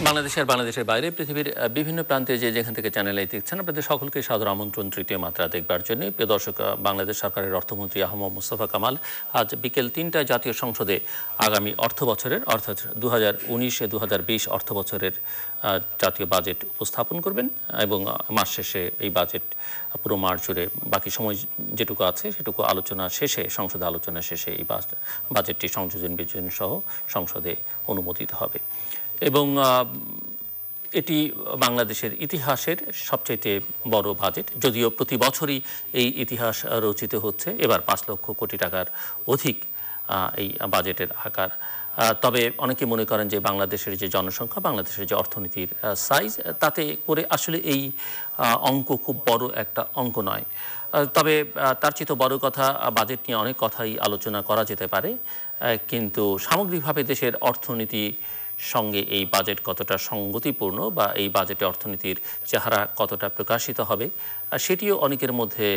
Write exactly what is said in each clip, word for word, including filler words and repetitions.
বাংলাদেশের বাংলাদেশের বাইরে পৃথিবীর বিভিন্ন প্রান্তে যে যেখান থেকে চ্যানেলে দেখছেন আপনাদের সকলকে সাদর আমন্ত্রণ তৃতীয় মাত্রা দেখবার জন্য। প্রিয় দর্শক, বাংলাদেশ সরকারের অর্থমন্ত্রী আহমদ মুস্তফা কামাল আজ বিকেল তিনটায় জাতীয় সংসদে আগামী অর্থ বছরের অর্থাৎ দু হাজার উনিশে দু হাজার বিশ অর্থ বছরের জাতীয় বাজেট উপস্থাপন করবেন এবং মাস শেষে এই বাজেট পুরো মাস জুড়ে বাকি সময় যেটুকু আছে সেটুকু আলোচনা শেষে সংসদে আলোচনা শেষে এই বাজেটটি সংযোজন বিযোজন সহ সংসদে অনুমোদিত হবে এবং এটি বাংলাদেশের ইতিহাসের সবচেয়ে বড় বাজেট। যদিও প্রতি বছরই এই ইতিহাস রচিত হচ্ছে, এবার পাঁচ লক্ষ কোটি টাকার অধিক এই বাজেটের আকার। তবে অনেকে মনে করেন যে বাংলাদেশের যে জনসংখ্যা, বাংলাদেশের যে অর্থনীতির সাইজ, তাতে করে আসলে এই অঙ্ক খুব বড় একটা অঙ্ক নয়। তবে তার চেয়ে বড় কথা, বাজেট নিয়ে অনেক কথাই আলোচনা করা যেতে পারে, কিন্তু সামগ্রিকভাবে দেশের অর্থনীতি সঙ্গে এই বাজেট কতটা সঙ্গতিপূর্ণ বা এই বাজেটে অর্থনীতির চেহারা কতটা প্রকাশিত হবে সেটিও অনেকের মধ্যে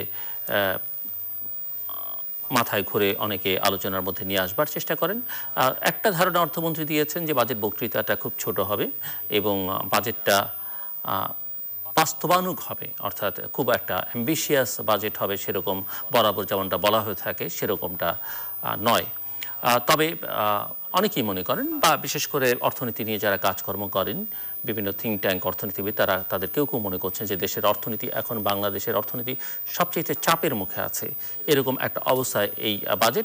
মাথায় ঘুরে অনেকে আলোচনার মধ্যে নিয়ে আসবার চেষ্টা করেন। একটা ধারণা অর্থমন্ত্রী দিয়েছেন যে বাজেট বক্তৃতাটা খুব ছোট হবে এবং বাজেটটা বাস্তবানুগ হবে, অর্থাৎ খুব একটা অ্যাম্বিশিয়াস বাজেট হবে সেরকম বরাবর যেমনটা বলা হয়ে থাকে সেরকমটা নয়। তবে অনেকেই মনে করেন, বা বিশেষ করে অর্থনীতি নিয়ে যারা কাজকর্ম করেন, বিভিন্ন থিঙ্ক ট্যাঙ্ক অর্থনীতিবিদ, তারা তাদের কেউ কেউ মনে করছেন যে দেশের অর্থনীতি এখন বাংলাদেশের অর্থনীতি সবচেয়ে চাপের মুখে আছে। এরকম একটা অবস্থায় এই বাজেট,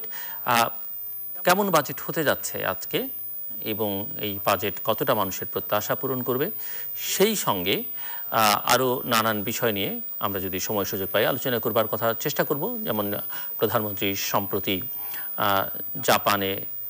কেমন বাজেট হতে যাচ্ছে আজকে এবং এই বাজেট কতটা মানুষের প্রত্যাশা পূরণ করবে, সেই সঙ্গে আরও নানান বিষয় নিয়ে আমরা যদি সময় সুযোগ পাই আলোচনা করবার কথা চেষ্টা করব। যেমন প্রধানমন্ত্রী সম্প্রতি জাপানে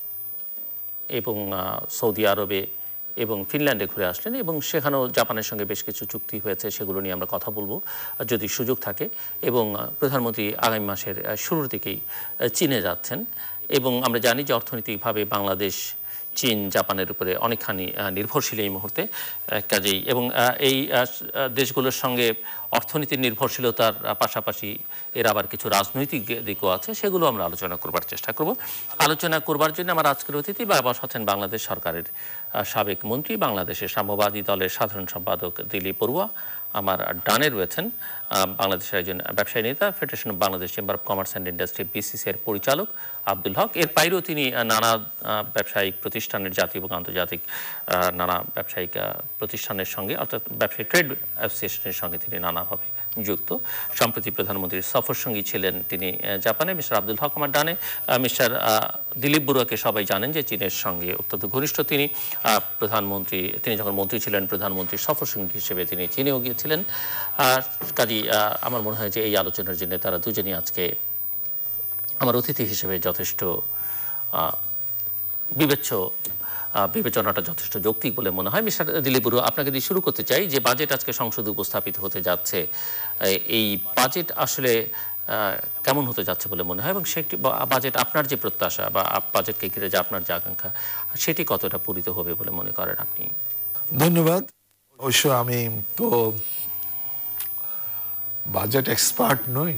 এবং সৌদি আরবে এবং ফিনল্যান্ডে ঘুরে আসলেন এবং সেখানেও জাপানের সঙ্গে বেশ কিছু চুক্তি হয়েছে, সেগুলো নিয়ে আমরা কথা বলবো যদি সুযোগ থাকে। এবং প্রধানমন্ত্রী আগামী মাসের শুরুর দিকেই চীনে যাচ্ছেন এবং আমরা জানি যে অর্থনৈতিকভাবে বাংলাদেশ চীন জাপানের উপরে অনেকখানি নির্ভরশীল এই মুহূর্তে। কাজেই এবং এই দেশগুলোর সঙ্গে অর্থনীতির নির্ভরশীলতার পাশাপাশি এর আবার কিছু রাজনৈতিক দিকও আছে, সেগুলো আমরা আলোচনা করবার চেষ্টা করব। আলোচনা করবার জন্য আমার আজকের অতিথি বাবা হচ্ছেন বাংলাদেশ সরকারের সাবেক মন্ত্রী, বাংলাদেশের সাম্যবাদী দলের সাধারণ সম্পাদক দিলীপ বড়ুয়া। আমার ডানে রয়েছেন বাংলাদেশের একজন ব্যবসায়ী নেতা, Federation of Bangladesh Chamber of Commerce and Industry বিসিসিআইয়ের পরিচালক আব্দুল হক। এর বাইরেও তিনি নানা ব্যবসায়িক প্রতিষ্ঠানের, জাতীয় এবং আন্তর্জাতিক নানা ব্যবসায়িক প্রতিষ্ঠানের সঙ্গে, অর্থাৎ ব্যবসায়িক ট্রেড অ্যাসোসিয়েশনের সঙ্গে তিনি নানাভাবে যুক্ত। সম্প্রতি প্রধানমন্ত্রীর সফর সঙ্গী ছিলেন তিনি জাপানে। মিস্টার আব্দুল হক আমার ডানে। মিস্টার দিলীপ বড়ুয়াকে সবাই জানেন যে চীনের সঙ্গে অত্যন্ত ঘনিষ্ঠ তিনি। প্রধানমন্ত্রী তিনি যখন মন্ত্রী ছিলেন প্রধানমন্ত্রীর সফর সঙ্গী হিসেবে তিনি চীনেও গিয়েছিলেন। কাজী আমার মনে হয় যে এই আলোচনার জন্য তারা দুজনই আজকে আমার অতিথি হিসেবে যথেষ্ট বিবেচ্য, বিবেচনাটা যথেষ্ট যৌক্তিক বলে মনে হয়। মিস্টার দিলীপ বড়ুয়া, আপনাকে দিয়ে শুরু করতে চাই যে বাজেট আজকে সংসদে উপস্থাপিত হতে যাচ্ছে, এই বাজেট আসলে কেমন হতে যাচ্ছে বলে মনে হয় এবং সেটি বাজেট আপনার যে প্রত্যাশা বা বাজেটকে ঘিরে যে আপনার যে আকাঙ্ক্ষা সেটি কতটা পূরিত হবে বলে মনে করেন আপনি? ধন্যবাদ। অবশ্য আমি তো বাজেট এক্সপার্ট নই,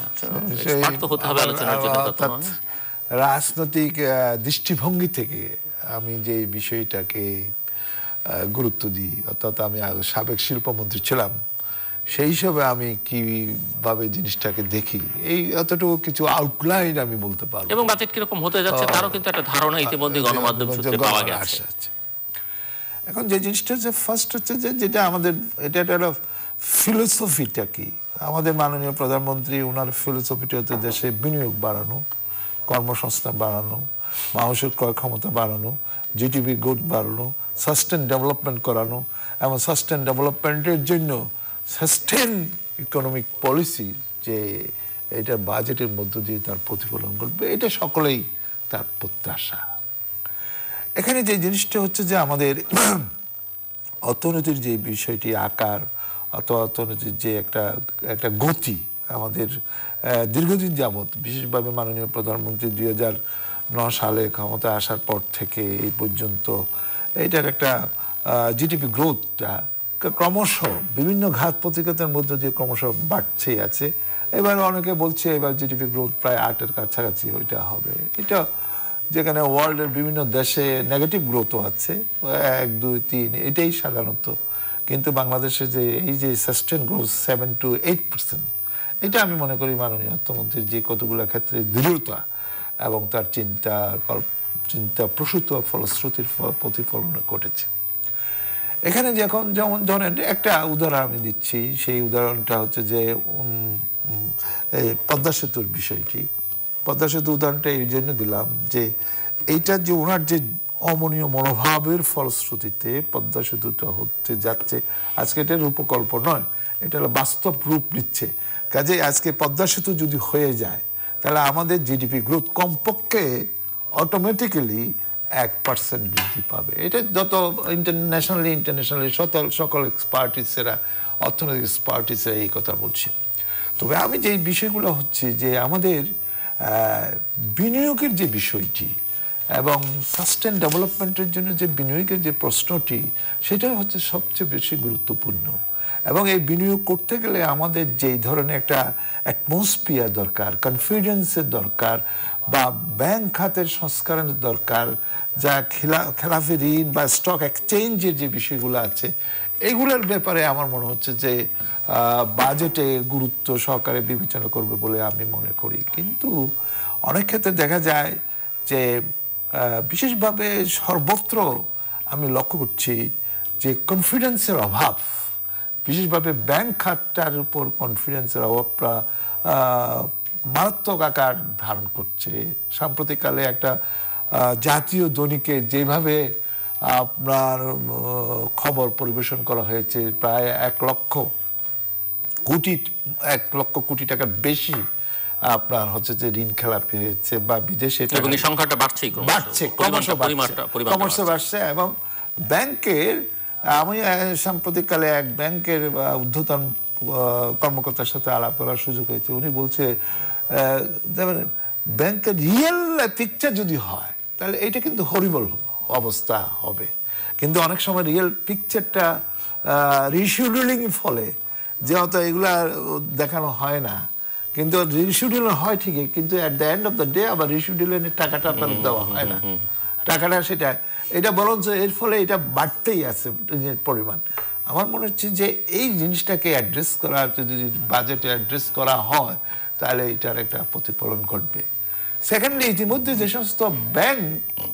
রাজনৈতিক দৃষ্টিভঙ্গি থেকে আমি যে বিষয়টাকে গুরুত্ব দিই, অর্থাৎ আমি সাবেক শিল্পমন্ত্রী ছিলাম, সেই হিসাবে আমি কিভাবে জিনিসটাকে দেখি এই এতটুকু কিছু আউটলাইন আমি বলতে পারবো। এবং বাজেট কিরকম হতে যাচ্ছে তারও কিন্তু একটা ধারণা ইতিমধ্যে গণমাধ্যম সূত্রে পাওয়া গেছে। এখন যে জিনিসটা হচ্ছে, ফার্স্ট হচ্ছে যে যেটা আমাদের এটা একটা ফিলোসফিটা কি, আমাদের মাননীয় প্রধানমন্ত্রী ওনার ফিলোসফিটা হচ্ছে দেশে বিনিয়োগ বাড়ানো, কর্মসংস্থান বাড়ানো, মানুষের ক্রয় ক্ষমতা বাড়ানো, জিডিপি গ্রোথ বাড়ানো, সাস্টেন ডেভেলপমেন্ট করানো এবং সাস্টেন ডেভেলপমেন্টের জন্য সাস্টেন ইকোনমিক পলিসি যে এটা বাজেটের মধ্য দিয়ে তার প্রতিফলন করবে, এটা সকলেই তার প্রত্যাশা। এখানে যে জিনিসটা হচ্ছে যে আমাদের অর্থনীতির যে বিষয়টি আকার অথবা অর্থনীতির যে একটা একটা গতি আমাদের দীর্ঘদিন যাবৎ, বিশেষভাবে মাননীয় প্রধানমন্ত্রী দুই হাজার নয় সালে ক্ষমতা আসার পর থেকে এই পর্যন্ত এটার একটা জিডিপি গ্রোথটা ক্রমশ বিভিন্ন ঘাত প্রতিঘাতের মধ্যে দিয়ে ক্রমশ বাড়ছেই আছে। এবার অনেকে বলছে এবার জিডিপি গ্রোথ প্রায় আটের কাছাকাছি ওইটা হবে। এটা যেখানে ওয়ার্ল্ডের বিভিন্ন দেশে নেগেটিভ গ্রোথও আছে এক দুই তিন, এটাই সাধারণত। কিন্তু বাংলাদেশে যে এই যে sustain growth seven to eight percent, এটা আমি মনে করি মাননীয় অর্থমন্ত্রীর যে কতগুলো ক্ষেত্রে দৃঢ়তা এবং তার চিন্তা চিন্তা প্রসূত ফলশ্রুতির প্রতিফলন ঘটেছে। এখানে যখন যেমন ধরেন একটা উদাহরণ আমি দিচ্ছি, সেই উদাহরণটা হচ্ছে যে পদ্মা সেতুর বিষয়টি। পদ্মা সেতু উদাহরণটা এই জন্য দিলাম যে এইটা যে ওনার যে অমনীয় মনোভাবের ফলশ্রুতিতে পদ্মা সেতুটা হচ্ছে যাচ্ছে, আজকে এটা রূপকল্প নয়, এটা বাস্তব রূপ নিচ্ছে। কাজে আজকে পদ্মা সেতু যদি হয়ে যায় তাহলে আমাদের জিডিপি গ্রোথ কমপক্ষে অটোমেটিক্যালি এক পার্সেন্ট বৃদ্ধি পাবে। এটা যত ইন্টারন্যাশনালি ইন্টারন্যাশনালি সকল সকল এক্সপার্টিসেরা, অর্থনৈতিক এক্সপার্টিসেরা এই কথা বলছে। তবে আমি যে বিষয়গুলো হচ্ছে যে আমাদের বিনিয়োগের যে বিষয়টি এবং সাস্টেন ডেভেলপমেন্টের জন্য যে বিনিয়োগের যে প্রশ্নটি, সেটা হচ্ছে সবচেয়ে বেশি গুরুত্বপূর্ণ। এবং এই বিনিয়োগ করতে গেলে আমাদের যেই ধরনের একটা অ্যাটমসফিয়ার দরকার, কনফিডেন্সের দরকার, বা ব্যাংক খাতের সংস্কারের দরকার, যা খেলা খেলাফি ঋণ বা স্টক এক্সচেঞ্জের যে বিষয়গুলো আছে, এগুলোর ব্যাপারে আমার মনে হচ্ছে যে বাজেটে গুরুত্ব সহকারে বিবেচনা করবে বলে আমি মনে করি। কিন্তু অনেক ক্ষেত্রে দেখা যায় যে বিশেষভাবে সর্বত্র আমি লক্ষ্য করছি যে কনফিডেন্সের অভাব, বিশেষভাবে ব্যাংক খাতটার উপর কনফিডেন্সের অভাবটা মারাত্মক আকার ধারণ করছে। সাম্প্রতিককালে একটা জাতীয় দৈনিকে যেভাবে আপনার খবর পরিবেশন করা হয়েছে, প্রায় এক লক্ষ কোটি এক লক্ষ কোটি টাকার বেশি আপনার হচ্ছে যে ঋণ খেলাপি হয়েছে বা বিদেশে সংখ্যাটা বাড়ছে বাড়ছে ক্রমশ বাড়ছে। এবং ব্যাংকের, আমি সাম্প্রতিককালে এক ব্যাংকের ঊর্ধ্বতন কর্মকর্তার সাথে আলাপ করার সুযোগ হয়েছে। উনি বলছে ব্যাংকের রিয়েল পিকচার যদি হয় তাহলে এটা কিন্তু হরিবল অবস্থা হবে, কিন্তু অনেক সময় রিয়েল পিকচারটা রিশিডিউলিং ফলে যে অত এগুলা দেখানো হয় না। কিন্তু রিশিডিউল হয় ঠিকই, কিন্তু at the end of the day আবার রিশিডিউলের টাকাটা তার দেওয়া হয় না, টাকাটা সেটা এটা বরঞ্চ এর ফলে এটা বাড়তেই আছে পরিমাণ। আমার মনে হচ্ছে যে এই জিনিসটাকে অ্যাড্রেস করা, যদি বাজেটে অ্যাড্রেস করা হয় তাহলে এটার একটা প্রতিফলন ঘটবে। সেকেন্ডলি, ইতিমধ্যে যে সমস্ত ব্যাংক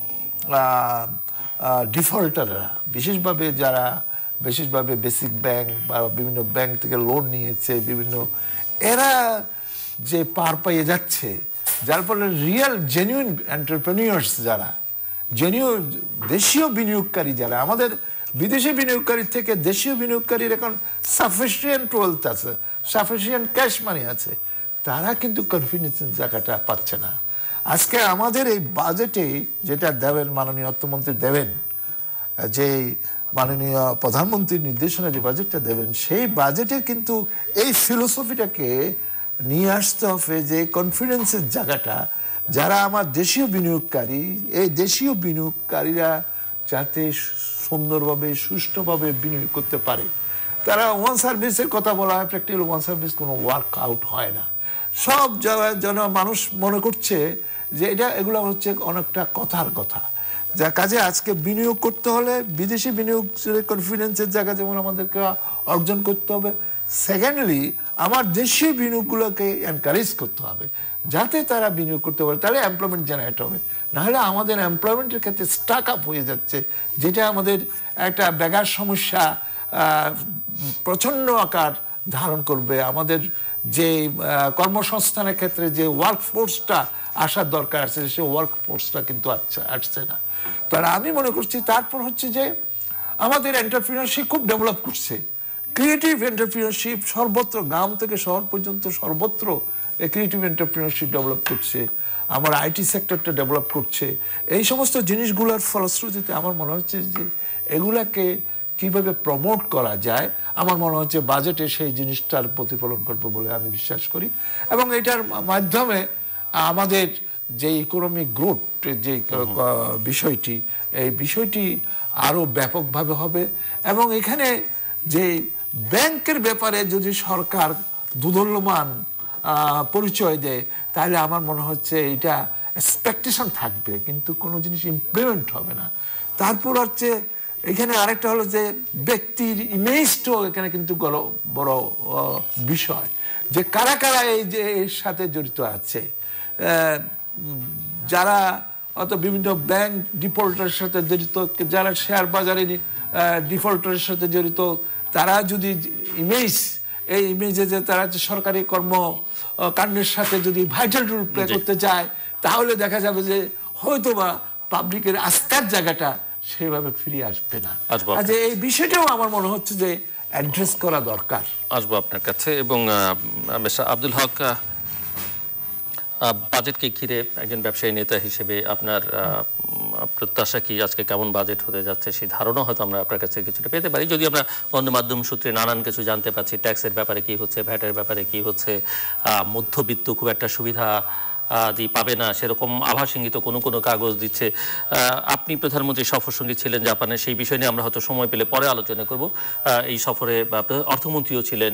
ডিফল্টাররা, বিশেষভাবে যারা বিশেষভাবে বেসিক ব্যাংক বা বিভিন্ন ব্যাংক থেকে লোন নিয়েছে বিভিন্ন, এরা যে পার পাইয়ে যাচ্ছে, যার ফলে রিয়েল জেনুইন এন্টারপ্রেনিউয়ার্স যারা, জেনুইন দেশীয় বিনিয়োগকারী যারা, আমাদের বিদেশি বিনিয়োগকারীর থেকে দেশীয় বিনিয়োগকারীর এখন সাফিসিয়েন্ট ওয়েলথ আছে, সাফিসিয়েন্ট ক্যাশ মানি আছে, তারা কিন্তু কনফিডেন্সের জায়গাটা পাচ্ছে না। আজকে আমাদের এই বাজেটে যেটা দেবেন, মাননীয় অর্থমন্ত্রী দেবেন, যে মাননীয় প্রধানমন্ত্রীর নির্দেশনা যে বাজেটটা দেবেন, সেই বাজেটের কিন্তু এই ফিলোসফিটাকে নিয়ে আসতে হবে যে কনফিডেন্সের জায়গাটা, যারা আমার দেশীয় বিনিয়োগকারী, এই দেশীয় বিনিয়োগকারীরা যাতে সুন্দরভাবে সুষ্ঠুভাবে বিনিয়োগ করতে পারে। তারা ওয়ান সার্ভিসের কথা বলা হয়, প্র্যাকটিক্যাল ওয়ান সার্ভিস কোনো ওয়ার্ক আউট হয় না। সব জায়গায় যেন মানুষ মনে করছে যে এটা এগুলো হচ্ছে অনেকটা কথার কথা। যা কাজে আজকে বিনিয়োগ করতে হলে বিদেশি বিনিয়োগ কনফিডেন্সের জায়গা যেমন আমাদেরকে অর্জন করতে হবে, সেকেন্ডলি আমার দেশীয় বিনিয়োগগুলোকে এনকারেজ করতে হবে যাতে তারা বিনিয়োগ করতে পারে, তাহলে এমপ্লয়মেন্ট জেনারেট হবে। নাহলে আমাদের এমপ্লয়মেন্টের ক্ষেত্রে স্টাক আপ হয়ে যাচ্ছে, যেটা আমাদের একটা বেকার সমস্যা প্রচণ্ড আকার ধারণ করবে। আমাদের যে কর্মসংস্থানের ক্ষেত্রে যে ওয়ার্ক ফোর্সটা আসার দরকার আছে, সে ওয়ার্ক ফোর্সটা কিন্তু আসছে না। তার আমি মনে করছি তারপর হচ্ছে যে আমাদের এন্টারপ্রিনারশিপ খুব ডেভেলপ করছে, ক্রিয়েটিভ এন্টারপ্রিনারশিপ সর্বত্র, গ্রাম থেকে শহর পর্যন্ত সর্বত্র ক্রিয়েটিভ এন্টারপ্রিনারশিপ ডেভেলপ করছে, আমার আইটি সেক্টরটা ডেভেলপ করছে। এই সমস্ত জিনিসগুলোর ফলশ্রুতিতে আমার মনে হচ্ছে যে এগুলাকে কিভাবে প্রমোট করা যায়, আমার মনে হচ্ছে বাজেটে সেই জিনিসটার প্রতিফলন করবে বলে আমি বিশ্বাস করি। এবং এটার মাধ্যমে আমাদের যে ইকোনমিক গ্রোথ যে বিষয়টি, এই বিষয়টি আরও ব্যাপকভাবে হবে। এবং এখানে যে ব্যাংকের ব্যাপারে যদি সরকার দুদুল্যমান পরিচয় দেয়, তাহলে আমার মনে হচ্ছে এটা এক্সপেকটেশন থাকবে কিন্তু কোনো জিনিস ইমপ্লিমেন্ট হবে না। তারপর হচ্ছে এখানে আরেকটা হলো যে ব্যক্তির ইমেজটাও এখানে কিন্তু বড় বিষয়, যে কারা কারা এই যে এর সাথে জড়িত আছে। যারা অত বিভিন্ন ব্যাংক ডিফল্টারের সাথে জড়িত, যারা শেয়ার বাজারে ডিফল্টারের সাথে জড়িত, তারা যদি ইমেজ এই ইমেজে যে তারা সরকারি কর্ম কাণ্ডের সাথে যদি ভাইটাল রোল প্লে করতে চায়, তাহলে দেখা যাবে যে হয়তোবা পাবলিকের আস্থার জায়গাটা সেভাবে ফিরে আসবে না। আচ্ছা, এই বিষয়টাও আমার মনে হচ্ছে যে অ্যাড্রেস করা দরকার। আসবো আপনার কাছে। এবং মিস্টার আব্দুল হক, বাজেটকে ঘিরে একজন ব্যবসায়ী নেতা হিসেবে আপনার প্রত্যাশা কি? আজকে কেমন বাজেট হতে যাচ্ছে সেই ধারণা হয়তো আমরা আপনার কাছে কিছুটা পেতে পারি, যদি আমরা গণমাধ্যম সূত্রে নানান কিছু জানতে পারছি। ট্যাক্সের ব্যাপারে কি হচ্ছে, ভ্যাটের ব্যাপারে কি হচ্ছে, মধ্যবিত্ত খুব একটা সুবিধা দি পাবে না সেরকম আভাস ইঙ্গিত কোনো কোনো কাগজ দিচ্ছে। আপনি প্রধানমন্ত্রী সফর সঙ্গী ছিলেন জাপানে, সেই বিষয় নিয়ে আমরা হয়তো সময় পেলে পরে আলোচনা করব। এই সফরে অর্থমন্ত্রীও ছিলেন,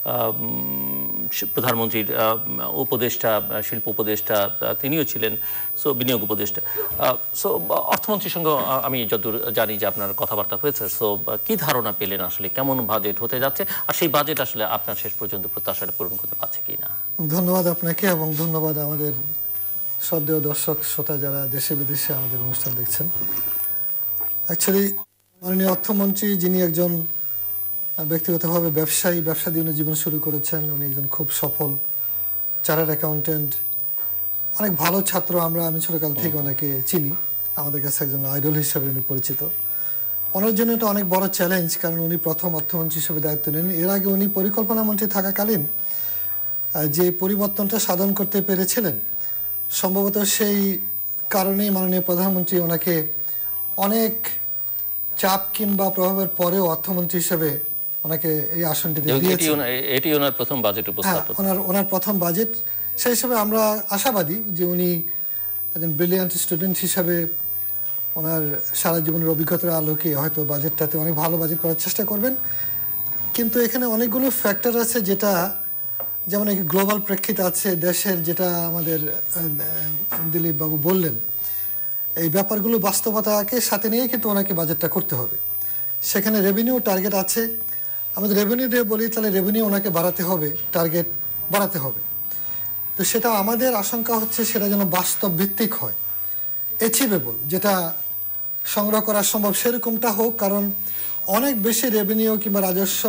প্রধানমন্ত্রীর উপদেষ্টা, শিল্প উপদেষ্টা তিনিও ছিলেন, সো বিনিয়োগ উপদেষ্টা। সো অর্থমন্ত্রীর সঙ্গে আমি যতদূর জানি যে আপনার কথাবার্তা হয়েছে। সো কি ধারণা পেলেন আসলে কেমন বাজেট হতে যাচ্ছে, আর সেই বাজেট আসলে আপনার শেষ পর্যন্ত প্রত্যাশাটা পূরণ করতে পারছে কি না? ধন্যবাদ আপনাকে এবং ধন্যবাদ আমাদের শ্রদ্ধেয় দর্শক শ্রোতা যারা দেশে বিদেশে আমাদের অনুষ্ঠান দেখছেন। অ্যাকচুয়ালি মাননীয় অর্থমন্ত্রী, যিনি একজন ব্যক্তিগতভাবে ব্যবসায়ী, ব্যবসা দিয়ে উনি জীবন শুরু করেছেন, উনি একজন খুব সফল চার্টার্ড অ্যাকাউন্টেন্ট, অনেক ভালো ছাত্র। আমরা আমি ছোটকাল থেকে ওনাকে চিনি, আমাদের কাছে একজন আইডল হিসাবে উনি পরিচিত। ওনার জন্য এটা অনেক বড় চ্যালেঞ্জ, কারণ উনি প্রথম অর্থমন্ত্রী হিসেবে দায়িত্ব নেন। এর আগে উনি পরিকল্পনা মন্ত্রী থাকাকালীন যে পরিবর্তনটা সাধন করতে পেরেছিলেন, সম্ভবত সেই কারণেই মাননীয় প্রধানমন্ত্রী ওনাকে অনেক চাপ কিংবা প্রভাবের পরেও অর্থমন্ত্রী হিসেবে ওনাকে এই আসনটিতে দিয়েছেন। এটি ওনার প্রথম বাজেট উপস্থাপন, ওনার ওনার প্রথম বাজেট। সেই হিসাবে আমরা আশাবাদী যে উনি একজন ব্রিলিয়ান্ট স্টুডেন্ট হিসাবে ওনার সারা জীবনের অভিজ্ঞতার আলোকে হয়তো বাজেটটাতে অনেক ভালো বাজেট করার চেষ্টা করবেন। কিন্তু এখানে অনেকগুলো ফ্যাক্টর আছে, যেটা যেমন এই গ্লোবাল প্রেক্ষিত আছে দেশের, যেটা আমাদের দিলীপ বাবু বললেন, এই ব্যাপারগুলো বাস্তবতাকে সাথে নিয়ে কিন্তু ওনাকে বাজেটটা করতে হবে। সেখানে রেভিনিউ টার্গেট আছে, আমাদের রেভিনিউ দিয়ে বলি তাহলে রেভিনিউ ওনাকে বাড়াতে হবে, টার্গেট বাড়াতে হবে। তো সেটা আমাদের আশঙ্কা হচ্ছে সেটা যেন বাস্তব ভিত্তিক হয়, অ্যাচিভেবল, যেটা সংগ্রহ করা সম্ভব সেরকমটা হোক। কারণ অনেক বেশি রেভিনিউ কিংবা রাজস্ব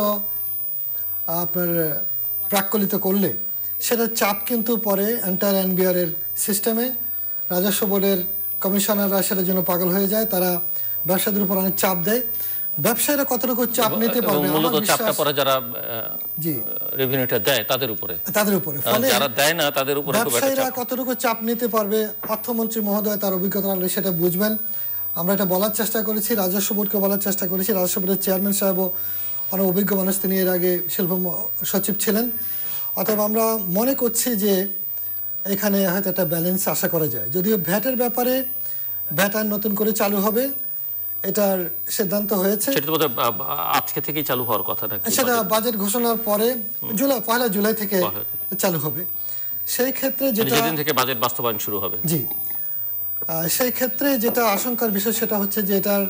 আপনার প্রাক্কলিত করলে সেটা চাপ কিন্তু পরে এন্টায়ার এনবিআরের সিস্টেমে, রাজস্ব বোর্ডের কমিশনাররা সেটার জন্য পাগল হয়ে যায়, তারা ব্যবসায়ীদের উপর অনেক চাপ দেয়। ব্যবসায়ীরা কতটুকু চাপ নিতে পারবে, মূলত চাপটা পড়ে যারা জি রেভিনিউটা দেয় তাদের উপরে, তাদের উপরে। ফলে যারা দেয় না তাদের উপরে ব্যবসায়ীরা কতটুকু চাপ নিতে পারবে, অর্থমন্ত্রী মহোদয় তার অভিজ্ঞতা সেটা বুঝবেন। আমরা এটা বলার চেষ্টা করেছি, রাজস্ব বোর্ডকে বলার চেষ্টা করেছি। রাজস্ব বোর্ডের চেয়ারম্যান সাহেবও অনেক অভিজ্ঞ মানুষ, তিনি এর আগে শিল্প সচিব ছিলেন। অতএব আমরা মনে করছি যে এখানে হয়তো একটা ব্যালেন্স আশা করা যায়। যদিও ভ্যাটের ব্যাপারে ভ্যাট আইন নতুন করে চালু হবে, এটার সিদ্ধান্ত হয়েছে, আজকে থেকেই চালু হওয়ার কথা নাকি? সেটা বাজেট ঘোষণার পরে জুলাই পয়লা জুলাই থেকে চালু হবে। সেই ক্ষেত্রে যেটা যেদিন থেকে বাজেট বাস্তবায়ন শুরু হবে, জি সেই ক্ষেত্রে যেটা আশঙ্কার বিষয় সেটা হচ্ছে যে এটার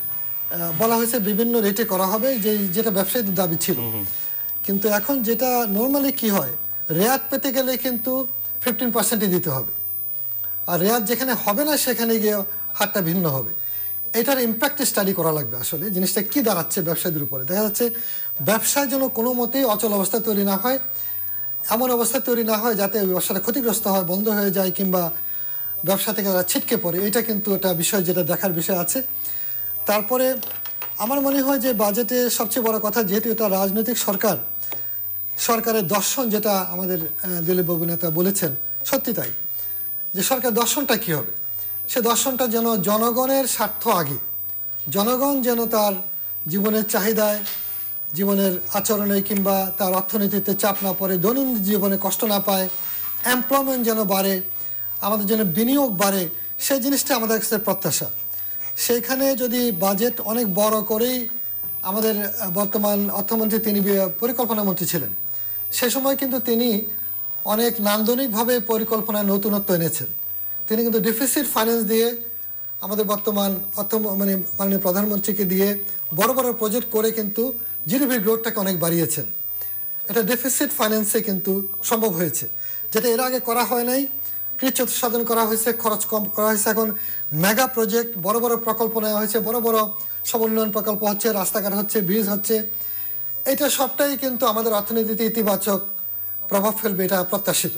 বলা হয়েছে বিভিন্ন রেটে করা হবে, যে যেটা ব্যবসায়ীদের দাবি ছিল। কিন্তু এখন যেটা নর্মালি কি হয়, রেয়াত পেতে গেলে কিন্তু ফিফটিন পার্সেন্টই দিতে হবে, আর রেয়াত যেখানে হবে না সেখানে গিয়ে হারটা ভিন্ন হবে। এটার ইম্প্যাক্ট স্টাডি করা লাগবে, আসলে জিনিসটা কি দাঁড়াচ্ছে ব্যবসায়ীদের উপরে। দেখা যাচ্ছে ব্যবসায় যেন কোনো মতেই অচল অবস্থা তৈরি না হয়, এমন অবস্থা তৈরি না হয় যাতে ব্যবসাটা ক্ষতিগ্রস্ত হয়, বন্ধ হয়ে যায় কিংবা ব্যবসা থেকে তারা ছিটকে পড়ে। এটা কিন্তু একটা বিষয় যেটা দেখার বিষয় আছে। তারপরে আমার মনে হয় যে বাজেটে সবচেয়ে বড় কথা, যেহেতু এটা রাজনৈতিক সরকার, সরকারের দর্শন যেটা আমাদের দিলীপ বাবু নেতা বলেছেন, সত্যি তাই, যে সরকার দর্শনটা কী হবে, সে দর্শনটা যেন জনগণের স্বার্থ আগে, জনগণ যেন তার জীবনের চাহিদায়, জীবনের আচরণে কিংবা তার অর্থনীতিতে চাপ না পড়ে, দৈনন্দিন জীবনে কষ্ট না পায়, এমপ্লয়মেন্ট যেন বাড়ে, আমাদের জন্য বিনিয়োগ বাড়ে, সেই জিনিসটা আমাদের কাছে প্রত্যাশা। সেইখানে যদি বাজেট অনেক বড় করেই, আমাদের বর্তমান অর্থমন্ত্রী তিনি পরিকল্পনা মন্ত্রী ছিলেন, সে সময় কিন্তু তিনি অনেক নান্দনিকভাবে পরিকল্পনায় নতুনত্ব এনেছেন। তিনি কিন্তু ডেফিসিট ফাইন্যান্স দিয়ে আমাদের বর্তমান অর্থ মানে মাননীয় প্রধানমন্ত্রীকে দিয়ে বড় বড় প্রজেক্ট করে কিন্তু জিডিপির গ্রোথটাকে অনেক বাড়িয়েছেন। এটা ডেফিসিট ফাইন্যান্সে কিন্তু সম্ভব হয়েছে, যেটা এর আগে করা হয় নাই। কৃচ্ছ সাধন করা হয়েছে, খরচ কম করা হয়েছে। এখন মেগা প্রজেক্ট, বড় বড় প্রকল্প নেওয়া হয়েছে, বড় বড় সব উন্নয়ন প্রকল্প হচ্ছে, রাস্তাঘাট হচ্ছে, ব্রিজ হচ্ছে। এটা সবটাই কিন্তু আমাদের অর্থনীতিতে ইতিবাচক প্রভাব ফেলবে, এটা প্রত্যাশিত।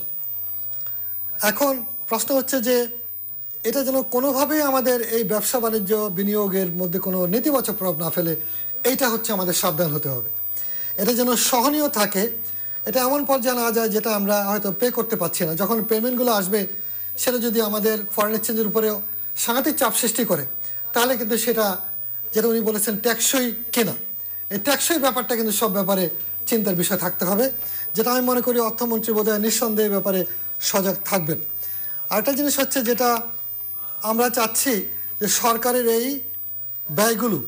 এখন প্রশ্ন হচ্ছে যে এটা যেন কোনোভাবেই আমাদের এই ব্যবসা বাণিজ্য বিনিয়োগের মধ্যে কোনো নেতিবাচক প্রভাব না ফেলে, এইটা হচ্ছে আমাদের সাবধান হতে হবে। এটা যেন সহনীয় থাকে, এটা এমন পর্যায়ে না যায় যেটা আমরা হয়তো পে করতে পারছি না। যখন পেমেন্টগুলো আসবে সেটা যদি আমাদের ফরেন এক্সচেঞ্জের উপরে সাংঘাতিক চাপ সৃষ্টি করে, তাহলে কিন্তু সেটা যেটা উনি বলেছেন টেকসই কেনা, এই টেকসই ব্যাপারটা কিন্তু সব ব্যাপারে চিন্তার বিষয় থাকতে হবে, যেটা আমি মনে করি অর্থমন্ত্রী বোধহয় নিঃসন্দেহে ব্যাপারে সজাগ থাকবেন। আরেকটা জিনিস হচ্ছে যেটা আমরা চাচ্ছি যে সরকারের এই ব্যয়গুলো,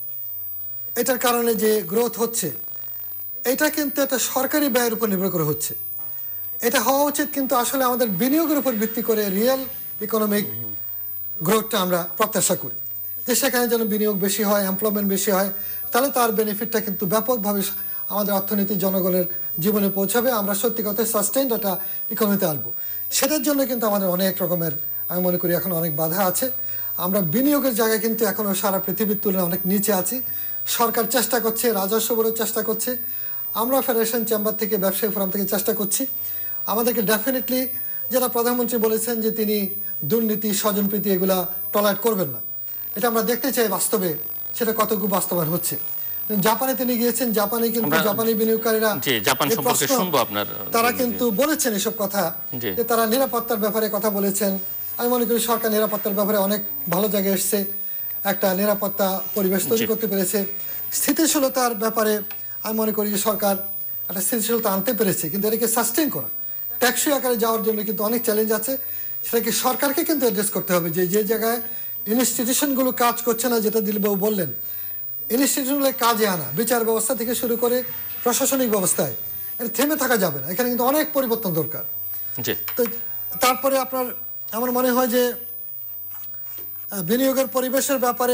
এটার কারণে যে গ্রোথ হচ্ছে, এটা কিন্তু একটা সরকারি ব্যয়ের উপর নির্ভর করে হচ্ছে। এটা হওয়া উচিত কিন্তু আসলে আমাদের বিনিয়োগের উপর ভিত্তি করে রিয়েল ইকোনমিক গ্রোথটা আমরা প্রত্যাশা করি, যে সেখানে যেন বিনিয়োগ বেশি হয়, এমপ্লয়মেন্ট বেশি হয়, তাহলে তার বেনিফিটটা কিন্তু ব্যাপকভাবে আমাদের অর্থনীতি জনগণের জীবনে পৌঁছাবে। আমরা সত্যি কথা সাস্টেইনড একটা ইকোনমিতে আসবো। সেটার জন্য কিন্তু আমাদের অনেক রকমের, আমি মনে করি এখন অনেক বাধা আছে। আমরা বিনিয়োগের জায়গায় কিন্তু এখনও সারা পৃথিবীর তুলনায় অনেক নিচে আছি। সরকার চেষ্টা করছে, রাজস্ব বোর্ডও চেষ্টা করছে, আমরা ফেডারেশন চেম্বার থেকে, ব্যবসায়ী ফোরাম থেকে চেষ্টা করছি। আমাদেরকে ডেফিনেটলি, যেটা প্রধানমন্ত্রী বলেছেন যে তিনি দুর্নীতি, স্বজনপ্রীতি এগুলা টলারেট করবেন না, এটা আমরা দেখতে চাই বাস্তবে সেটা কতটুকু বাস্তবায়ন হচ্ছে। জাপানে তিনি গিয়েছেন, জাপানে কিন্তু জাপানি বিনিয়োগকারীরা তারা কিন্তু বলেছেন এসব কথা, যে তারা নিরাপত্তার ব্যাপারে কথা বলেছেন। আমি মনে করি সরকার নিরাপত্তার ব্যাপারে অনেক ভালো জায়গায় এসছে, একটা নিরাপত্তা পরিবেশ তৈরি করতে পেরেছে। স্থিতিশীলতার ব্যাপারে আমি মনে করি যে সরকার একটা স্থিতিশীলতা আনতে পেরেছে, কিন্তু এটাকে সাস্টেইন করা, ট্যাক্সি আকারে যাওয়ার জন্য কিন্তু অনেক চ্যালেঞ্জ আছে। সেটাকে সরকারকে কিন্তু অ্যাড্রেস করতে হবে, যে যে জায়গায় ইনস্টিটিউশনগুলো কাজ করছে না, যেটা দিলীপবাবু বললেন, ইনস্টিটিউশনগুলো কাজে আনা, বিচার ব্যবস্থা থেকে শুরু করে প্রশাসনিক ব্যবস্থায়, এটা থেমে থাকা যাবে না। এখানে কিন্তু অনেক পরিবর্তন দরকার। তো তারপরে আপনার আমার মনে হয় যে বিনিয়োগের পরিবেশের ব্যাপারে,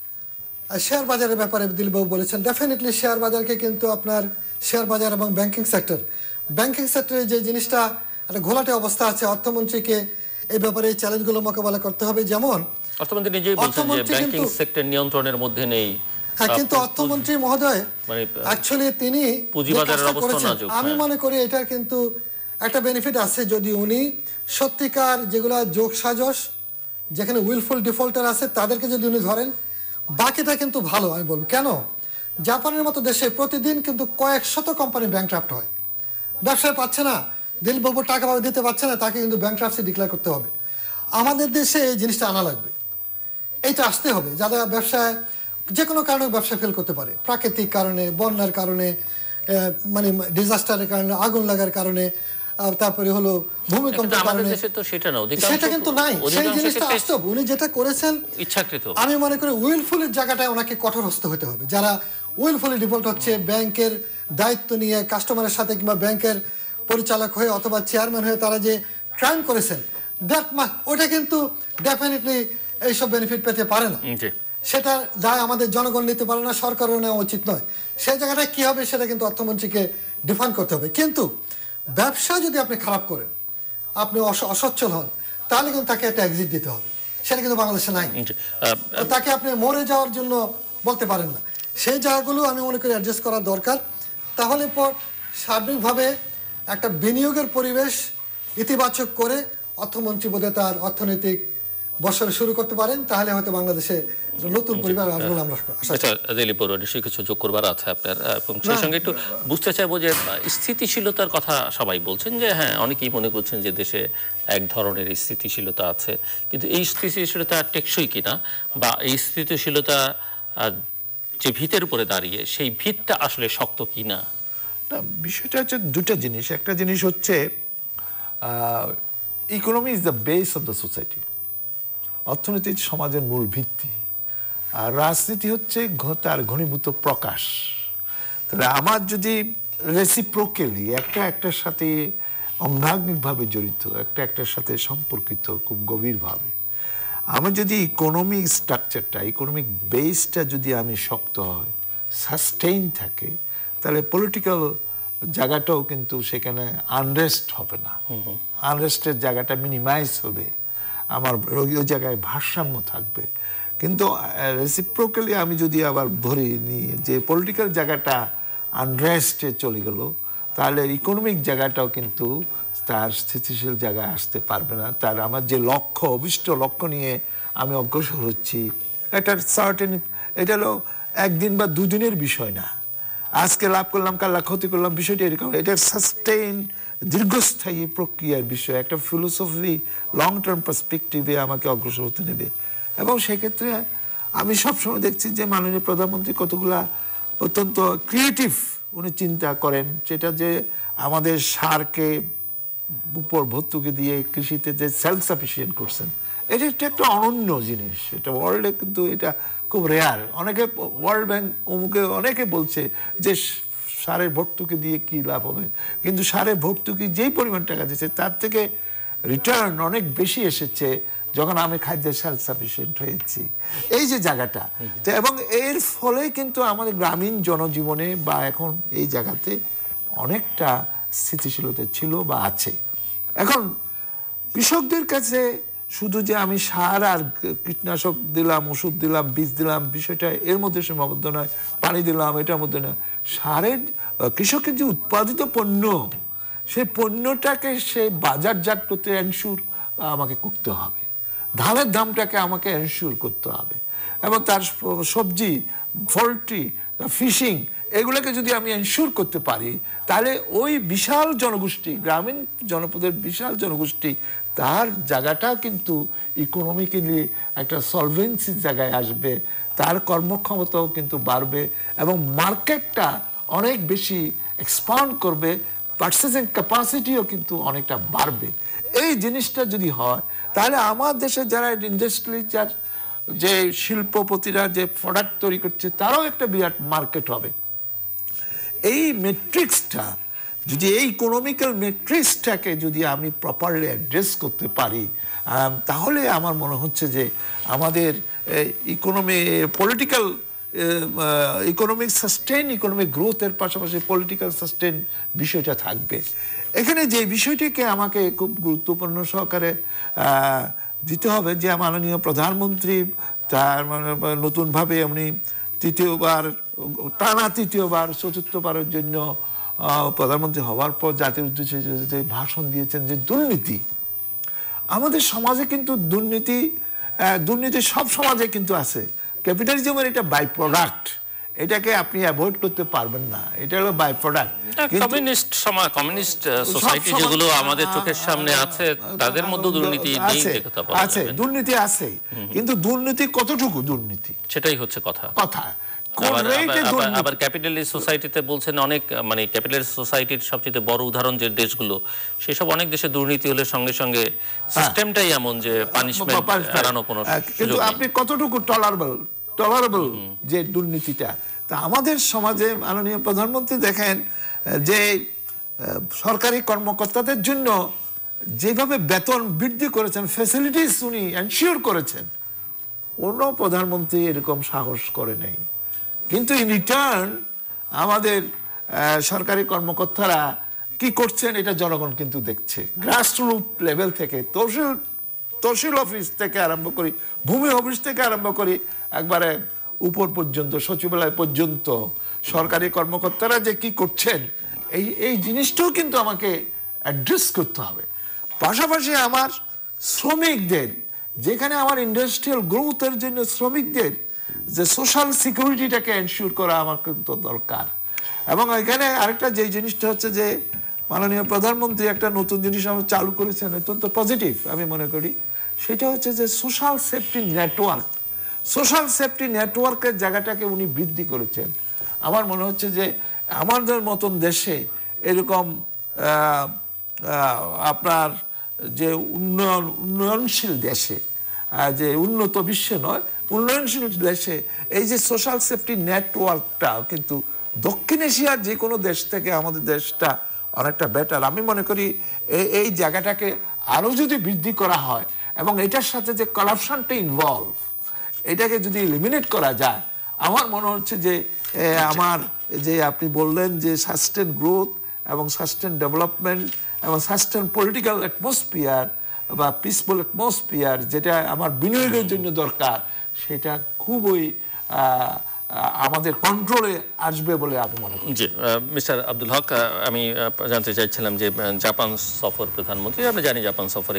শেয়ার বাজারের ব্যাপারে দিলীপবাবু বলেছেন, ডেফিনেটলি শেয়ার বাজারকে কিন্তু আপনার শেয়ার বাজার এবং ব্যাংকিং সেক্টর, ব্যাংকিং সেক্টরে যে জিনিসটা একটা ঘোলাটে অবস্থা আছে, অর্থমন্ত্রীকে এই ব্যাপারে এই চ্যালেঞ্জগুলো মোকাবেলা করতে হবে। যেমন অর্থমন্ত্রী নিজেই বলছেন যে ব্যাংকিং সেক্টর নিয়ন্ত্রণের মধ্যে নেই। হ্যাঁ, কিন্তু অর্থমন্ত্রী মহোদয় অ্যাকচুয়ালি তিনি পুঁজিবাজারের অবস্থা নাজুক। আমি মনে করি এটার কিন্তু একটা বেনিফিট আছে, যদি উনি সত্যিকার যেগুলো যোগ সাজস, যেখানে উইলফুল ডিফল্টার আছে, তাদেরকে যদি উনি ধরেন, বাকিটা কিন্তু ভালো। আমি বলবো কেন, জাপানের মতো দেশে প্রতিদিন কিন্তু কয়েক শত কোম্পানি ব্যাংকরাপ্ট হয়, ব্যবসায় পাচ্ছে না, দিলীপবাবু টাকা পাবে দিতে পারছে না, তাকে কিন্তু ব্যাংকরাপ্সি ডিক্লেয়ার করতে হবে। আমাদের দেশে এই জিনিসটা আনা লাগবে, এইটা আসতে হবে। যারা ব্যবসায় যে কোনো কারণে ব্যবসা ফেল করতে পারে, প্রাকৃতিক কারণে, বন্যার কারণে, মানে ডিজাস্টারের কারণে, আগুন লাগার কারণে, তারপরে হলো ভূমিকম্পের কারণে, সেটা কিন্তু নাই। সেই জিনিসটা আসতে হবে। উনি যেটা করেছেন ইচ্ছাকৃত, আমি মনে করি উইলফুলের জায়গাটায় ওনাকে কঠোরহস্ত হতে হবে। যারা উইলফুলি ডিফল্ট হচ্ছে, ব্যাংকের দায়িত্ব নিয়ে কাস্টমারের সাথে কিংবা ব্যাংকের পরিচালক হয়ে অথবা চেয়ারম্যান হয়ে তারা যে ক্রাইম করেছেন, দ্যাট মাস্ট, ওটা কিন্তু ডেফিনেটলি এইসব বেনিফিট পেতে পারে না। সেটা দায় আমাদের জনগণ নিতে পারে না, সরকারও নেওয়া উচিত নয়। সেই জায়গাটা কি হবে সেটা কিন্তু অর্থমন্ত্রীকে ডিফাইন করতে হবে। কিন্তু ব্যবসা যদি আপনি খারাপ করেন, আপনি অসচ্ছল হন, তাহলে কিন্তু তাকে একটা এক্সিট দিতে হবে। সেটা কিন্তু বাংলাদেশে নাই। তাকে আপনি মরে যাওয়ার জন্য বলতে পারেন না। সেই জায়গাগুলো আমি মনে করি অ্যাডজাস্ট করা দরকার। তাহলে পর সার্বিকভাবে একটা বিনিয়োগের পরিবেশ ইতিবাচক করে অর্থমন্ত্রী বোধহয় তার অর্থনৈতিক বছর শুরু করতে পারেন, তাহলে হয়তো বাংলাদেশে নতুন পরিবার আসবে। আমরা দিলীপ বড়ুয়া নিশ্চয়ই কিছু যোগ করবার আছে আপনার, এবং সেই সঙ্গে একটু বুঝতে চাইবো যে স্থিতিশীলতার কথা সবাই বলছেন, যে হ্যাঁ অনেকেই মনে করছেন যে দেশে এক ধরনের স্থিতিশীলতা আছে, কিন্তু এই স্থিতিশীলতা টেকসই কিনা, বা এই স্থিতিশীলতা যে ভিতের উপরে দাঁড়িয়ে সেই ভিতটা আসলে শক্ত কিনা। বিষয়টা হচ্ছে দুটা জিনিস। একটা জিনিস হচ্ছে economy is the base of the society, অর্থনীতি সমাজের মূল ভিত্তি, আর রাজনীতি হচ্ছে তার ঘনীভূত প্রকাশ। তাহলে আমার যদি রেসিপ্রোকেলি একটা একটার সাথে অঙ্গাঙ্গিকভাবে জড়িত, একটা একটার সাথে সম্পর্কিত খুব গভীরভাবে। আমার যদি ইকোনমিক স্ট্রাকচারটা, ইকোনমিক বেসটা যদি আমি শক্ত হয়, সাস্টেইন থাকে, তাহলে পলিটিক্যাল জায়গাটাও কিন্তু সেখানে আনরেস্ট হবে না, আনরেস্টের জায়গাটা মিনিমাইজ হবে, আমার ওই জায়গায় ভারসাম্য থাকবে। কিন্তু রেসিপ্রোকালি আমি যদি আবার ধরি নিই যে পলিটিক্যাল জায়গাটা আনরেস্টে চলে গেল, তাহলে ইকোনমিক জায়গাটাও কিন্তু তার স্থিতিশীল জায়গায় আসতে পারবে না। তার আমার যে লক্ষ্য, অভিষ্ট লক্ষ্য নিয়ে আমি অগ্রসর হচ্ছি, এটা সার্টেন, এটা হলো একদিন বা দুদিনের বিষয় না, আজকে লাভ করলাম কাল ক্ষতি করলাম, বিষয়টি এরকম। এটা সাস্টেইন, দীর্ঘস্থায়ী প্রক্রিয়ার বিষয়, একটা ফিলোসফি লং টার্ম পার্সপেক্টিভে আমাকে অগ্রসর হতে নেবে। এবং সেক্ষেত্রে আমি সবসময় দেখছি যে মাননীয় প্রধানমন্ত্রী কতগুলা অত্যন্ত ক্রিয়েটিভ উনি চিন্তা করেন, সেটা যে আমাদের সারকে উপর ভর্তুকি দিয়ে কৃষিতে যে সেলফ সাফিসিয়েন্ট করছেন, এটা একটা একটা অনন্য জিনিস, এটা ওয়ার্ল্ডে কিন্তু এটা খুব রেয়ার। অনেকে ওয়ার্ল্ড ব্যাংক অমুকে অনেকে বলছে যে সারের ভর্তুকি দিয়ে কি লাভ হবে, কিন্তু সারের ভর্তুকি যেই পরিমাণ টাকা দিচ্ছে তার থেকে রিটার্ন অনেক বেশি এসেছে যখন আমি খাদ্যের সেলফ সাফিসিয়েন্ট হয়েছি, এই যে জায়গাটা। এবং এর ফলে কিন্তু আমাদের গ্রামীণ জনজীবনে বা এখন এই জায়গাতে অনেকটা স্থিতিশীলতা ছিল বা আছে। এখন কৃষকদের কাছে শুধু যে আমি সার আর কীটনাশক দিলাম, ওষুধ দিলাম, বীজ দিলাম, বিষয়টা এর মধ্যে সীমাবদ্ধ নয়, পানি দিলাম এটার মধ্যে নয়। সারের কৃষকের যে উৎপাদিত পণ্য, সেই পণ্যটাকে সে বাজারজাত করতে এনশিওর আমাকে করতে হবে, ধানের দামটাকে আমাকে এনশিওর করতে হবে, এবং তার সবজি, পোলট্রি, ফিশিং, এগুলোকে যদি আমি এনশিওর করতে পারি, তাহলে ওই বিশাল জনগোষ্ঠী, গ্রামীণ জনপদের বিশাল জনগোষ্ঠী, তার জায়গাটা কিন্তু ইকোনমিক্যালি একটা সলভেন্সির জায়গায় আসবে, তার কর্মক্ষমতাও কিন্তু বাড়বে এবং মার্কেটটা অনেক বেশি এক্সপান্ড করবে, পারচেজিং ক্যাপাসিটিও কিন্তু অনেকটা বাড়বে। এই জিনিসটা যদি হয়, তাহলে আমার দেশে যারা ইন্ডাস্ট্রি, যার যে শিল্পপতিরা যে প্রোডাক্ট তৈরি করছে, তারাও একটা বিরাট মার্কেট হবে। এই মেট্রিক্সটা যদি, এই ইকোনমিক্যাল মেট্রিক্সটাকে যদি আমি প্রপারলি অ্যাড্রেস করতে পারি, তাহলে আমার মনে হচ্ছে যে আমাদের economy, political economic sustain, economic গ্রোথের পাশাপাশি পলিটিক্যাল সাস্টেইন বিষয়টা থাকবে। এখানে যে বিষয়টিকে আমাকে খুব গুরুত্বপূর্ণ সহকারে দিতে হবে, যে মাননীয় প্রধানমন্ত্রী তার মানে নতুনভাবে উনি তৃতীয়বার, টানা তৃতীয়বার, চতুর্থবারের জন্য প্রধানমন্ত্রী হওয়ার পর জাতির উদ্দেশ্যে যে ভাষণ দিয়েছেন, যে দুর্নীতি আমাদের সমাজে কিন্তু দুর্নীতি, দুর্নীতি সব সমাজে কিন্তু আছে। ক্যাপিটালিজমের এটা বাই প্রোডাক্ট, এটাকে আপনি অ্যাভয়েড করতে পারবেন না, এটা হলো বাই প্রোডাক্ট। কমিউনিস্ট সমাজ, কমিউনিস্ট সোসাইটি যেগুলো আমাদের চোখের সামনে আছে, তাদের মধ্যে দুর্নীতি আছে, দুর্নীতি আছে, কিন্তু দুর্নীতি কতটুকু দুর্নীতি, সেটাই হচ্ছে কথা কথা আবার ক্যাপিটালিস্ট সোসাইটিতে বলছেন অনেক, মানে ক্যাপিটালিস্ট সোসাইটির সবচেয়ে বড় উদাহরণ যে দেশগুলো, সেসব অনেক দেশে দুর্নীতি হলে সঙ্গে সঙ্গে সিস্টেমটাই এমন যে পানিশমেন্ট এড়ানো কোনো, কিন্তু আপনি কতটুকু টলারেবল, টলারেবল যে দুর্নীতিটা। তা আমাদের সমাজে মাননীয় প্রধানমন্ত্রী দেখেন যে সরকারি কর্মকর্তাদের জন্য যেভাবে বেতন বৃদ্ধি করেছেন, ফ্যাসিলিটিস উনি এনশিওর করেছেন, অন্য প্রধানমন্ত্রী এরকম সাহস করে নাই। কিন্তু ইন রিটার্ন আমাদের সরকারি কর্মকর্তারা কি করছেন এটা জনগণ কিন্তু দেখছে, গ্রাসরুট লেভেল থেকে, তহসিল তহসিল অফিস থেকে আরম্ভ করি, ভূমি অফিস থেকে আরম্ভ করি, একবারে উপর পর্যন্ত, সচিবালয় পর্যন্ত সরকারি কর্মকর্তারা যে কি করছেন, এই এই জিনিসটাও কিন্তু আমাকে অ্যাড্রেস করতে হবে। পাশাপাশি আমার শ্রমিকদের, যেখানে আমার ইন্ডাস্ট্রিয়াল গ্রোথের জন্য শ্রমিকদের যে সোশ্যাল সিকিউরিটিটাকে এনশিওর করা আমার কিন্তু দরকার। এবং এখানে আরেকটা যে জিনিসটা হচ্ছে যে মাননীয় প্রধানমন্ত্রী একটা নতুন জিনিস আমার চালু করেছেন, অত্যন্ত পজিটিভ আমি মনে করি, সেটা হচ্ছে যে social safety network. Social safety নেটওয়ার্কের জায়গাটাকে উনি বৃদ্ধি করেছেন। আমার মনে হচ্ছে যে আমাদের মতন দেশে এরকম আপনার যে উন্নয়ন উন্নয়নশীল দেশে, যে উন্নত বিশ্বে নয়, উন্নয়নশীল দেশে এই যে সোশ্যাল সেফটি নেটওয়ার্কটা কিন্তু দক্ষিণ এশিয়ার যে কোনো দেশ থেকে আমাদের দেশটা অনেকটা বেটার। আমি মনে করি এই এই জায়গাটাকে আরও যদি বৃদ্ধি করা হয় এবং এটার সাথে যে করাপশনটা ইনভলভ, এটাকে যদি এলিমিনেট করা যায়, আমার মনে হচ্ছে যে আমার যে আপনি বললেন যে সাস্টেন গ্রোথ এবং সাস্টেন ডেভেলপমেন্ট এবং সাস্টেন পলিটিক্যাল অ্যাটমসফিয়ার বা পিসফুল অ্যাটমসফিয়ার যেটা আমার বিনিয়োগের জন্য দরকার, সেটা খুবই আমাদের কন্ট্রোলে আসবে বলে আমি মনে করি। জি, মিস্টার আব্দুল হক, আমি জানতে চাইছিলাম যে জাপান সফর প্রধানমন্ত্রী, আমরা জানি জাপান সফরে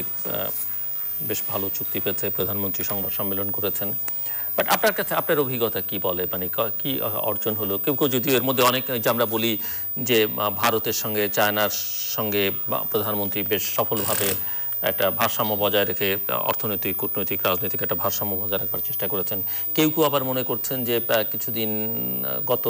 বেশ ভালো চুক্তি পেয়েছে, প্রধানমন্ত্রী সংবাদ সম্মেলন করেছেন, বাট আপনার কাছে আপনার অভিজ্ঞতা কি বলে, মানে কি অর্জন হলো? কেউ কেউ যদিও এর মধ্যে অনেক, যে আমরা বলি যে ভারতের সঙ্গে চায়নার সঙ্গে প্রধানমন্ত্রী বেশ সফলভাবে একটা ভারসাম্য বজায় রেখে অর্থনৈতিক, কূটনৈতিক, রাজনৈতিক একটা ভারসাম্য বজায় রাখবার চেষ্টা করেছেন। কেউ কেউ আবার মনে করছেন যে কিছুদিন গত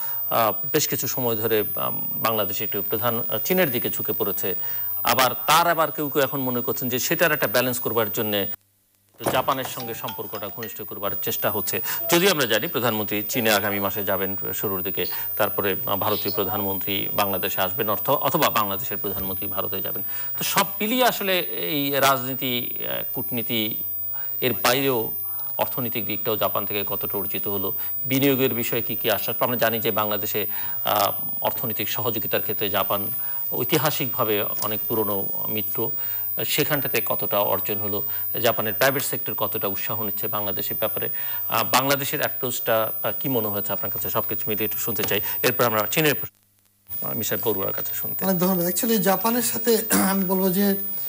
বেশ কিছু সময় ধরে বাংলাদেশ একটু প্রধান চীনের দিকে ঝুঁকে পড়েছে, আবার তার আবার কেউ কেউ এখন মনে করছেন যে সেটার একটা ব্যালেন্স করবার জন্যে জাপানের সঙ্গে সম্পর্কটা ঘনিষ্ঠ করবার চেষ্টা হচ্ছে। যদিও আমরা জানি প্রধানমন্ত্রী চীনে আগামী মাসে যাবেন শুরুর দিকে, তারপরে ভারতীয় প্রধানমন্ত্রী বাংলাদেশে আসবেন অর্থ অথবা বাংলাদেশের প্রধানমন্ত্রী ভারতে যাবেন। তো সব মিলিয়ে আসলে এই রাজনীতি, কূটনীতি এর বাইরেও অর্থনৈতিক দিকটাও জাপান থেকে কতটা অর্জিত হলো, বিনিয়োগের বিষয়ে কি কি আশ্বাস? আমরা জানি যে বাংলাদেশে অর্থনৈতিক সহযোগিতার ক্ষেত্রে জাপান ঐতিহাসিকভাবে অনেক পুরনো মিত্র, সেখানটাতে কতটা অর্জন হলো, জাপানের প্রাইভেট সেক্টর কতটা উৎসাহ নিচ্ছে বাংলাদেশের ব্যাপারে, বাংলাদেশের অ্যাপ্রোচটা কি মনে হয়েছে আপনার কাছে, সবকিছু মিলিয়ে একটু শুনতে চাই। এরপর আমরা চীনের মিস্টার বড়ুয়ার কাছে শুনতে। অনেক ধন্যবাদ। অ্যাকচুয়ালি জাপানের সাথে আমি বলবো যে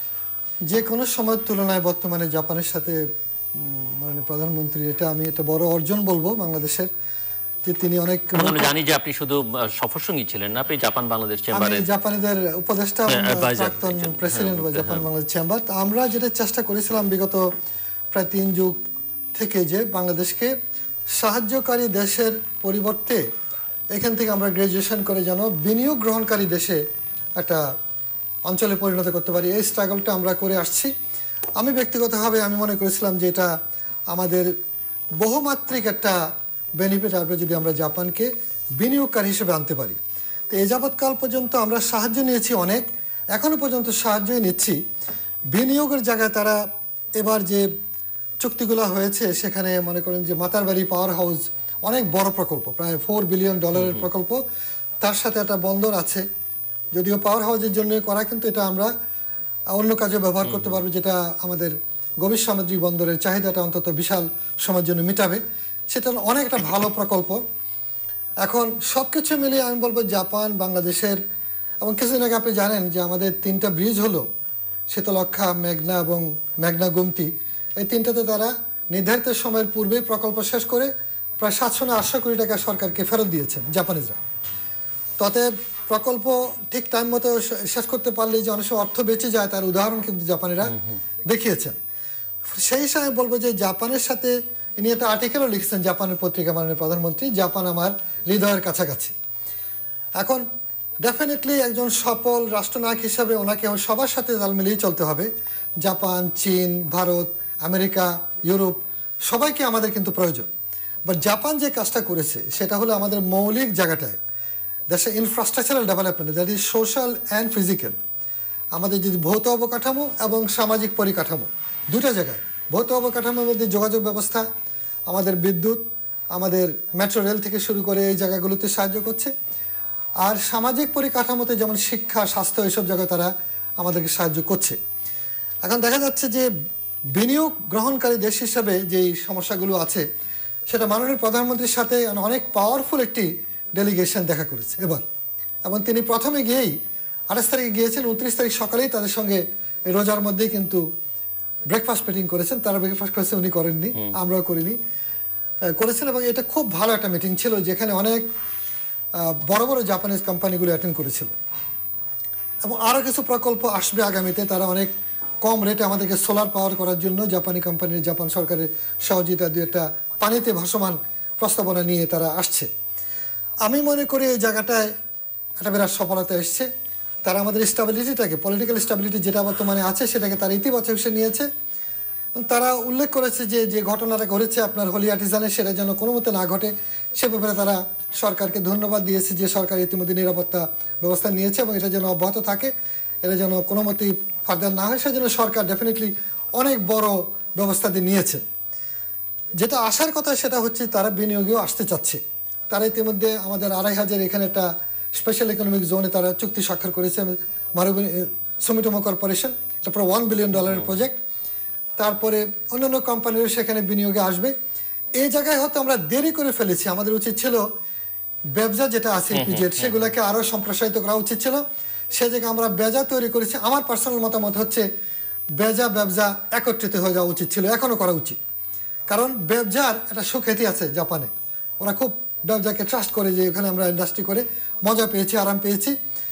যে কোনো সময়ের তুলনায় বর্তমানে জাপানের সাথে মানে প্রধানমন্ত্রী, এটা আমি একটা বড় অর্জন বলবো বাংলাদেশের, যে তিনি অনেক, আমরা জানি যে আপনি শুধু সফর সঙ্গী ছিলেন না, আপনি জাপান বাংলাদেশ চেম্বারে জাপানিদের উপদেষ্টা, প্রাক্তন প্রেসিডেন্ট জাপান বাংলাদেশ চেম্বার। আমরা যেটা চেষ্টা করেছিলাম বিগত প্রায় তিন যুগ থেকে, যে বাংলাদেশকে সাহায্যকারী দেশের পরিবর্তে এখান থেকে আমরা গ্রাজুয়েশন করে যেন বিনিয়োগ গ্রহণকারী দেশে একটা অঞ্চলে পরিণত করতে পারি, এই স্ট্রাগলটা আমরা করে আসছি। আমি ব্যক্তিগতভাবে আমি মনে করেছিলাম যে এটা আমাদের বহুমাত্রিক একটা বেনিফিট আসবে যদি আমরা জাপানকে বিনিয়োগকারী হিসেবে আনতে পারি। তো এই যাবৎকাল পর্যন্ত আমরা সাহায্য নিয়েছি অনেক, এখনও পর্যন্ত সাহায্যই নিচ্ছি। বিনিয়োগের জায়গায় তারা এবার যে চুক্তিগুলো হয়েছে, সেখানে মনে করেন যে মাতারবাড়ি পাওয়ার হাউস অনেক বড় প্রকল্প, প্রায় ফোর বিলিয়ন ডলারের প্রকল্প, তার সাথে একটা বন্দর আছে, যদিও পাওয়ার হাউসের জন্য করা, কিন্তু এটা আমরা অন্য কাজে ব্যবহার করতে পারবো, যেটা আমাদের গভীর সামুদ্রিক বন্দরের চাহিদাটা অন্তত বিশাল সময়ের জন্য মেটাবে। সেটা অনেক একটা ভালো প্রকল্প। এখন সব কিছু মিলিয়ে আমি বলবো জাপান বাংলাদেশের, এবং কিছুদিন আগে আপনি জানেন যে আমাদের তিনটা ব্রিজ হলো, শীতলক্ষা, মেঘনা এবং মেঘনা গুমতি, এই তিনটাতে তারা নির্ধারিত সময়ের পূর্বেই প্রকল্প শেষ করে প্রায় সাতশো না আটশো কোটি টাকা সরকারকে ফেরত দিয়েছেন জাপানিজরা। তাতে প্রকল্প ঠিক টাইম মতো শেষ করতে পারলে যে অনেক সময় অর্থ বেঁচে যায়, তার উদাহরণ কিন্তু জাপানিরা দেখিয়েছেন। সেই হিসাবে বলবো যে জাপানের সাথে, ইনি একটা আর্টিকেলও লিখেছেন জাপানের পত্রিকা, মাননীয় প্রধানমন্ত্রী, জাপান আমার হৃদয়ের কাছাকাছি। এখন ডেফিনেটলি একজন সফল রাষ্ট্রনায়ক হিসাবে ওনাকে সবার সাথে তাল মিলিয়ে চলতে হবে। জাপান, চীন, ভারত, আমেরিকা, ইউরোপ সবাইকে আমাদের কিন্তু প্রয়োজন। বাট জাপান যে কাজটা করেছে সেটা হলো আমাদের মৌলিক জায়গাটায়, দেশের infrastructural development, that is social and physical, আমাদের যদি ভৌত অবকাঠামো এবং সামাজিক পরিকাঠামো, দুটো জায়গায়, ভৌত অবকাঠামোর মধ্যে যোগাযোগ ব্যবস্থা, আমাদের বিদ্যুৎ, আমাদের মেট্রো রেল থেকে শুরু করে এই জায়গাগুলোতে সাহায্য করছে, আর সামাজিক পরিকাঠামোতে যেমন শিক্ষা, স্বাস্থ্য, এইসব জায়গায় তারা আমাদেরকে সাহায্য করছে। এখন দেখা যাচ্ছে যে বিনিয়োগ গ্রহণকারী দেশ হিসাবে যেই সমস্যাগুলো আছে, সেটা মাননীয় প্রধানমন্ত্রীর সাথে অনেক পাওয়ারফুল একটি ডেলিগেশন দেখা করেছে এবার, এবং তিনি প্রথমে গিয়েই আঠাশ তারিখে গিয়েছেন, উনত্রিশ তারিখ সকালেই তাদের সঙ্গে রোজার মধ্যেই কিন্তু ব্রেকফাস্ট মিটিং করেছেন। তারা ব্রেকফাস্ট করেছে, উনি করেননি, আমরাও করিনি, করেছেন। এবং এটা খুব ভালো একটা মিটিং ছিল, যেখানে অনেক বড় বড় জাপানিজ কোম্পানিগুলো অ্যাটেন্ড করেছিল। এবং আরও কিছু প্রকল্প আসবে আগামীতে, তারা অনেক কম রেটে আমাদেরকে সোলার পাওয়ার করার জন্য জাপানি কোম্পানির, জাপান সরকারের সহযোগিতা দিয়ে একটা পানিতে ভাসমান প্রস্তাবনা নিয়ে তারা আসছে। আমি মনে করি এই জায়গাটায় একটা বিরাট সফলতা এসছে। তারা আমাদের স্টেবিলিটিটাকে, পলিটিক্যাল স্টেবিলিটি যেটা বর্তমানে আছে, সেটাকে তারা ইতিবাচক হিসেবে নিয়েছে। তারা উল্লেখ করেছে যে যে ঘটনাটা ঘটেছে আপনার হোলি আর্টিজানে, সেটা যেন কোনো মতে না ঘটে, সে ব্যাপারে তারা সরকারকে ধন্যবাদ দিয়েছি যে সরকার ইতিমধ্যে নিরাপত্তা ব্যবস্থা নিয়েছে এবং এটা যেন অব্যাহত থাকে, এটা যেন কোনো মতেই ফার্দার না হয়, সেজন্য সরকার ডেফিনেটলি অনেক বড় ব্যবস্থা দিয়ে নিয়েছে। যেটা আসার কথা সেটা হচ্ছে তারা বিনিয়োগেও আসতে চাচ্ছে। তারা ইতিমধ্যে আমাদের আড়াই হাজার এখানে একটা স্পেশাল ইকোনমিক জোনে তারা চুক্তি স্বাক্ষর করেছে সুমিটোমো কর্পোরেশন, এটা প্রায় ওয়ান বিলিয়ন ডলারের প্রজেক্ট। তারপরে অন্যান্য কোম্পানিরও সেখানে বিনিয়োগে আসবে। এই জায়গায় হয়তো আমরা দেরি করে ফেলেছি, আমাদের উচিত ছিল ব্যবসা যেটা আছে ইপিজেড সেগুলোকে আরও সম্প্রসারিত করা উচিত ছিল। সে জায়গায় আমরা বেজা তৈরি করেছি। আমার পার্সোনাল মতামত হচ্ছে বেজা ব্যবসা একত্রিত হয়ে যাওয়া উচিত ছিল, এখনও করা উচিত। কারণ ব্যবসার একটা সুখ্যাতি আছে জাপানে, ওরা খুব ব্যবসাকে ট্রাস্ট করে যে এখানে আমরা ইন্ডাস্ট্রি করে মজা পেয়েছি, আরাম পেয়েছি।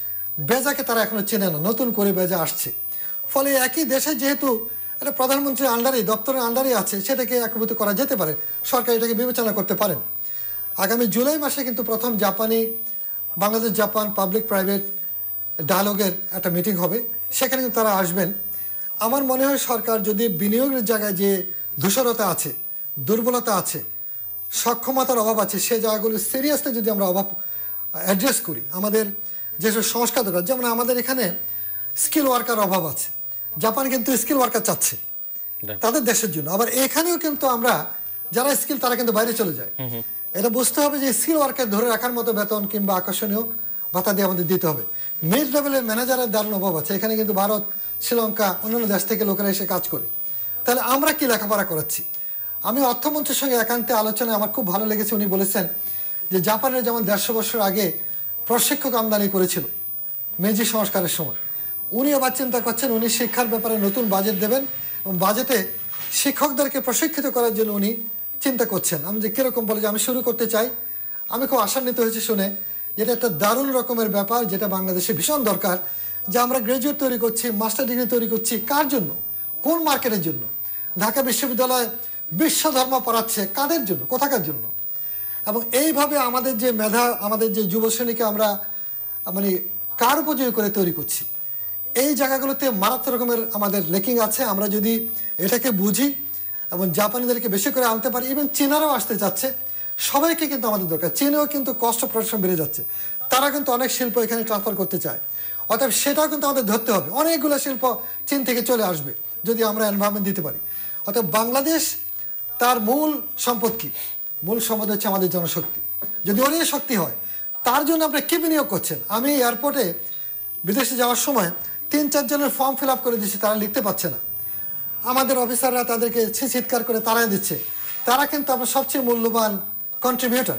বেজাকে তারা এখনো চেনে না, নতুন করে বেজা আসছে। ফলে একই দেশে যেহেতু এটা প্রধানমন্ত্রীর আন্ডারে, দপ্তরের আন্ডারে আছে, সেটাকে একীভূত করা যেতে পারে, সরকার এটাকে বিবেচনা করতে পারেন। আগামী জুলাই মাসে কিন্তু প্রথম জাপানি বাংলাদেশ জাপান পাবলিক প্রাইভেট ডায়ালগের একটা মিটিং হবে, সেখানে কিন্তু তারা আসবেন। আমার মনে হয় সরকার যদি বিনিয়োগের জায়গায় যে ধূসরতা আছে, দুর্বলতা আছে, সক্ষমতার অভাব আছে, সেই জায়গাগুলো সিরিয়াসলি যদি আমরা অভাব অ্যাড্রেস করি, আমাদের যেসব সংস্কার দরকার, যেমন আমাদের এখানে স্কিল ওয়ার্কার অভাব আছে, জাপান কিন্তু স্কিল ওয়ার্কার চাচ্ছে তাদের দেশের জন্য। আবার এখানেও কিন্তু আমরা যারা স্কিল তারা কিন্তু বাইরে চলে যায়। এটা বুঝতে হবে যে স্কিল ওয়ার্কার ধরে রাখার মতো বেতন কিংবা আকর্ষণীয় ভাতা দিয়ে আমাদের দিতে হবে। মিড লেভেলের ম্যানেজারের দারুণ অভাব আছে, এখানে কিন্তু ভারত, শ্রীলঙ্কা, অন্যান্য দেশ থেকে লোকেরা এসে কাজ করে। তাহলে আমরা কি লেখাপড়া করাচ্ছি? আমি অর্থমন্ত্রীর সঙ্গে একান্তে আলোচনায় আমার খুব ভালো লেগেছে, উনি বলেছেন যে জাপানের যেমন দেড়শো বছর আগে প্রশিক্ষক আমদানি করেছিল মেজি সংস্কারের সময়, উনি আবার চিন্তা করছেন উনি শিক্ষার ব্যাপারে নতুন বাজেট দেবেন এবং বাজেটে শিক্ষকদেরকে প্রশিক্ষিত করার জন্য উনি চিন্তা করছেন। আমি যে কীরকম বলে যে আমি শুরু করতে চাই, আমি খুব আশান্বিত হয়েছি শুনে, যেটা একটা দারুণ রকমের ব্যাপার, যেটা বাংলাদেশে ভীষণ দরকার। যে আমরা গ্র্যাজুয়েট তৈরি করছি, মাস্টার ডিগ্রি তৈরি করছি, কার জন্য, কোন মার্কেটের জন্য? ঢাকা বিশ্ববিদ্যালয় বিশ্ব ধর্ম পড়াচ্ছে কাদের জন্য, কোথাকার জন্য? এবং এইভাবে আমাদের যে মেধা, আমাদের যে যুবশ্রেণীকে আমরা মানে কার উপযোগী করে তৈরি করছি, এই জায়গাগুলোতে মারাত্মক রকমের আমাদের লেকিং আছে। আমরা যদি এটাকে বুঝি এবং জাপানিদেরকে বেশি করে আনতে পারি, ইভেন চীনারাও আসতে যাচ্ছে, সবাইকে কিন্তু আমাদের দরকার। চীনেও কিন্তু কস্ট অফ প্রোডাকশন বেড়ে যাচ্ছে, তারা কিন্তু অনেক শিল্প এখানে ট্রান্সফার করতে চায়। অর্থাৎ সেটাও কিন্তু আমাদের ধরতে হবে। অনেকগুলো শিল্প চীন থেকে চলে আসবে যদি আমরা এনভায়রনমেন্ট দিতে পারি। অর্থাৎ বাংলাদেশ তার মূল সম্পদ কি? মূল সম্পদ হচ্ছে আমাদের জনশক্তি। যদি অনেক শক্তি হয়, তার জন্য আপনি কী বিনিয়োগ করছেন? আমি এয়ারপোর্টে বিদেশে যাওয়ার সময় তিন চারজনের ফর্ম ফিল আপ করে দিচ্ছি, তারা লিখতে পারছে না। আমাদের অফিসাররা তাদেরকে চিৎকার করে তাড়াই দিচ্ছে। তারা কিন্তু আপনার সবচেয়ে মূল্যবান কন্ট্রিবিউটর।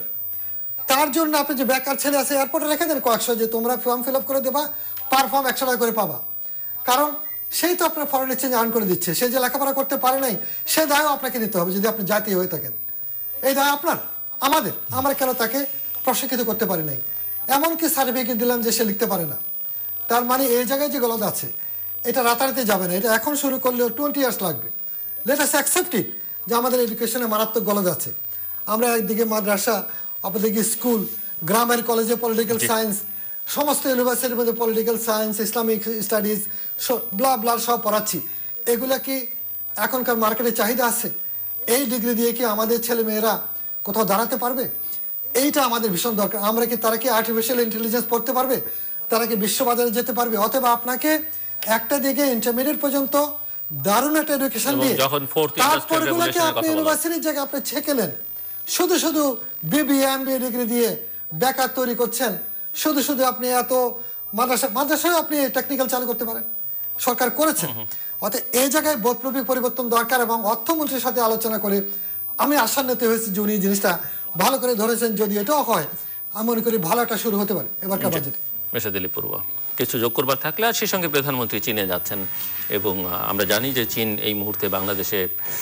তার জন্য আপনি যে বেকার ছেলে আছে এয়ারপোর্টে রেখে দেন কয়েকশো, যে তোমরা ফর্ম ফিল আপ করে দেবা, পার ফর্ম একশো টাকা করে পাবা। কারণ সেই তো আপনার ফরেন এক্সচেঞ্জ আর্ন করে দিচ্ছে। সে যে লেখাপড়া করতে পারে নাই, সে দায়ও আপনাকে নিতে হবে যদি আপনি জাতীয় হয়ে থাকেন। এই দায় আপনার, আমাদের। আমরা কেন তাকে প্রশিক্ষিত করতে পারি নাই? এমনকি সার্টিফিকেট দিলাম যে সে লিখতে পারে না। তার মানে এই জায়গায় যে গলদ আছে, এটা রাতারাতি যাবে না। এটা এখন শুরু করলেও টোয়েন্টি ইয়ার্স লাগবে। লেট আস অ্যাকসেপ্ট ইট যে আমাদের এডুকেশনে মারাত্মক গলদ আছে। আমরা একদিকে মাদ্রাসা, অপরদিকে স্কুল, গ্রামের কলেজে পলিটিক্যাল সায়েন্স, সমস্ত ইউনিভার্সিটির মধ্যে political science, Islamic studies, blah blah সব পড়াচ্ছি। এগুলা কি এখনকার মার্কেটে চাহিদা আছে? এই ডিগ্রি দিয়ে কি আমাদের ছেলে মেয়েরা কোথাও দাঁড়াতে পারবে? এইটা আমাদের ভীষণ দরকার। আমরা কি তারা কি আর্টিফিশিয়াল ইন্টেলিজেন্স পড়তে পারবে? তারা কি বিশ্ববাজারে যেতে পারবে? অথবা আপনাকে একটা দিকে ইন্টারমিডিয়েট পর্যন্ত দারুণ একটা এডুকেশন দিয়ে তারপরগুলোকে আপনি ইউনিভার্সিটির জায়গায় আপনি ছেকেলেন, শুধু শুধু বিবিএ এমবিএ ডিগ্রি দিয়ে বেকার তৈরি করছেন। শুধু শুধু আপনি এত মাদ্রাসা মাদ্রাসায় আপনি টেকনিক্যাল চালু করতে পারেন, সরকার করেছেন। অর্থাৎ এই জায়গায় বৈপ্লবিক পরিবর্তন দরকার। এবং অর্থমন্ত্রীর সাথে আলোচনা করে আমি আশান্বিত হয়েছি যে উনি জিনিসটা ভালো করে ধরেছেন। যদি এটাও হয়, আমি মনে করি ভালো একটা শুরু হতে পারে এবারকার বাজেটে। মিস্টার দিলীপ বড়ুয়া, কিছু যোগ করবার থাকলে, আর সেই সঙ্গে প্রধানমন্ত্রী চীনে যাচ্ছেন এবং আমরা জানি যে চীন এই মুহূর্তে বাংলাদেশে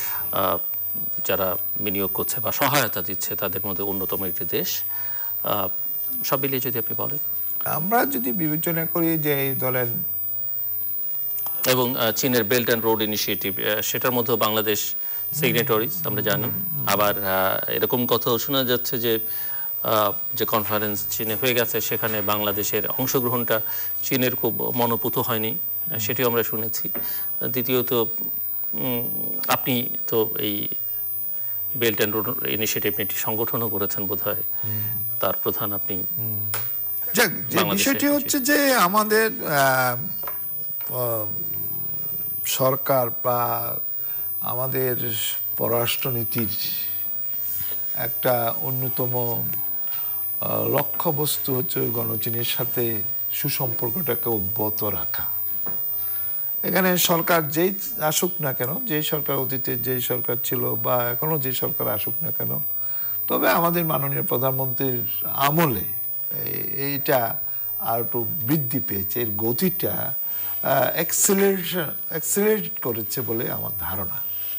যারা বিনিয়োগ করছে বা সহায়তা দিচ্ছে তাদের মধ্যে অন্যতম একটি দেশ। সব মিলিয়ে যদি আপনি বলেন। আমরা যদি বিবেচনা করি যে ধরেন এবং চীনের বেল্ট অ্যান্ড রোড ইনিশিয়েটিভ, সেটার মধ্যেও বাংলাদেশ সিগনেটরিজ আমরা জানি। আবার এরকম কথাও শোনা যাচ্ছে যে যে কনফারেন্স চীনে হয়ে গেছে সেখানে বাংলাদেশের অংশগ্রহণটা চীনের খুব মনোপুত হয়নি, সেটিও আমরা শুনেছি। দ্বিতীয়ত আপনি তো এই বেল্ট অ্যান্ড রোড ইনিশিয়েটিভ একটি সংগঠনও করেছেন বোধহয়, তার প্রধান আপনি। যাক, যে বিষয়টি হচ্ছে যে আমাদের সরকার বা আমাদের পররাষ্ট্রনীতির একটা অন্যতম লক্ষ্যবস্তু হচ্ছে গণচীনের সাথে সুসম্পর্কটাকে অব্যাহত রাখা। এখানে সরকার যেই আসুক না কেন, যেই সরকার অতীতে যেই সরকার ছিল বা এখনো যে সরকার আসুক না কেন, তবে আমাদের মাননীয় প্রধানমন্ত্রীর আমলে এইটা আর একটু বৃদ্ধি পেয়েছে, এর গতিটা অ্যাক্সিলারেশন অ্যাক্সিলারেট করেছে বলে আমার ধারণা।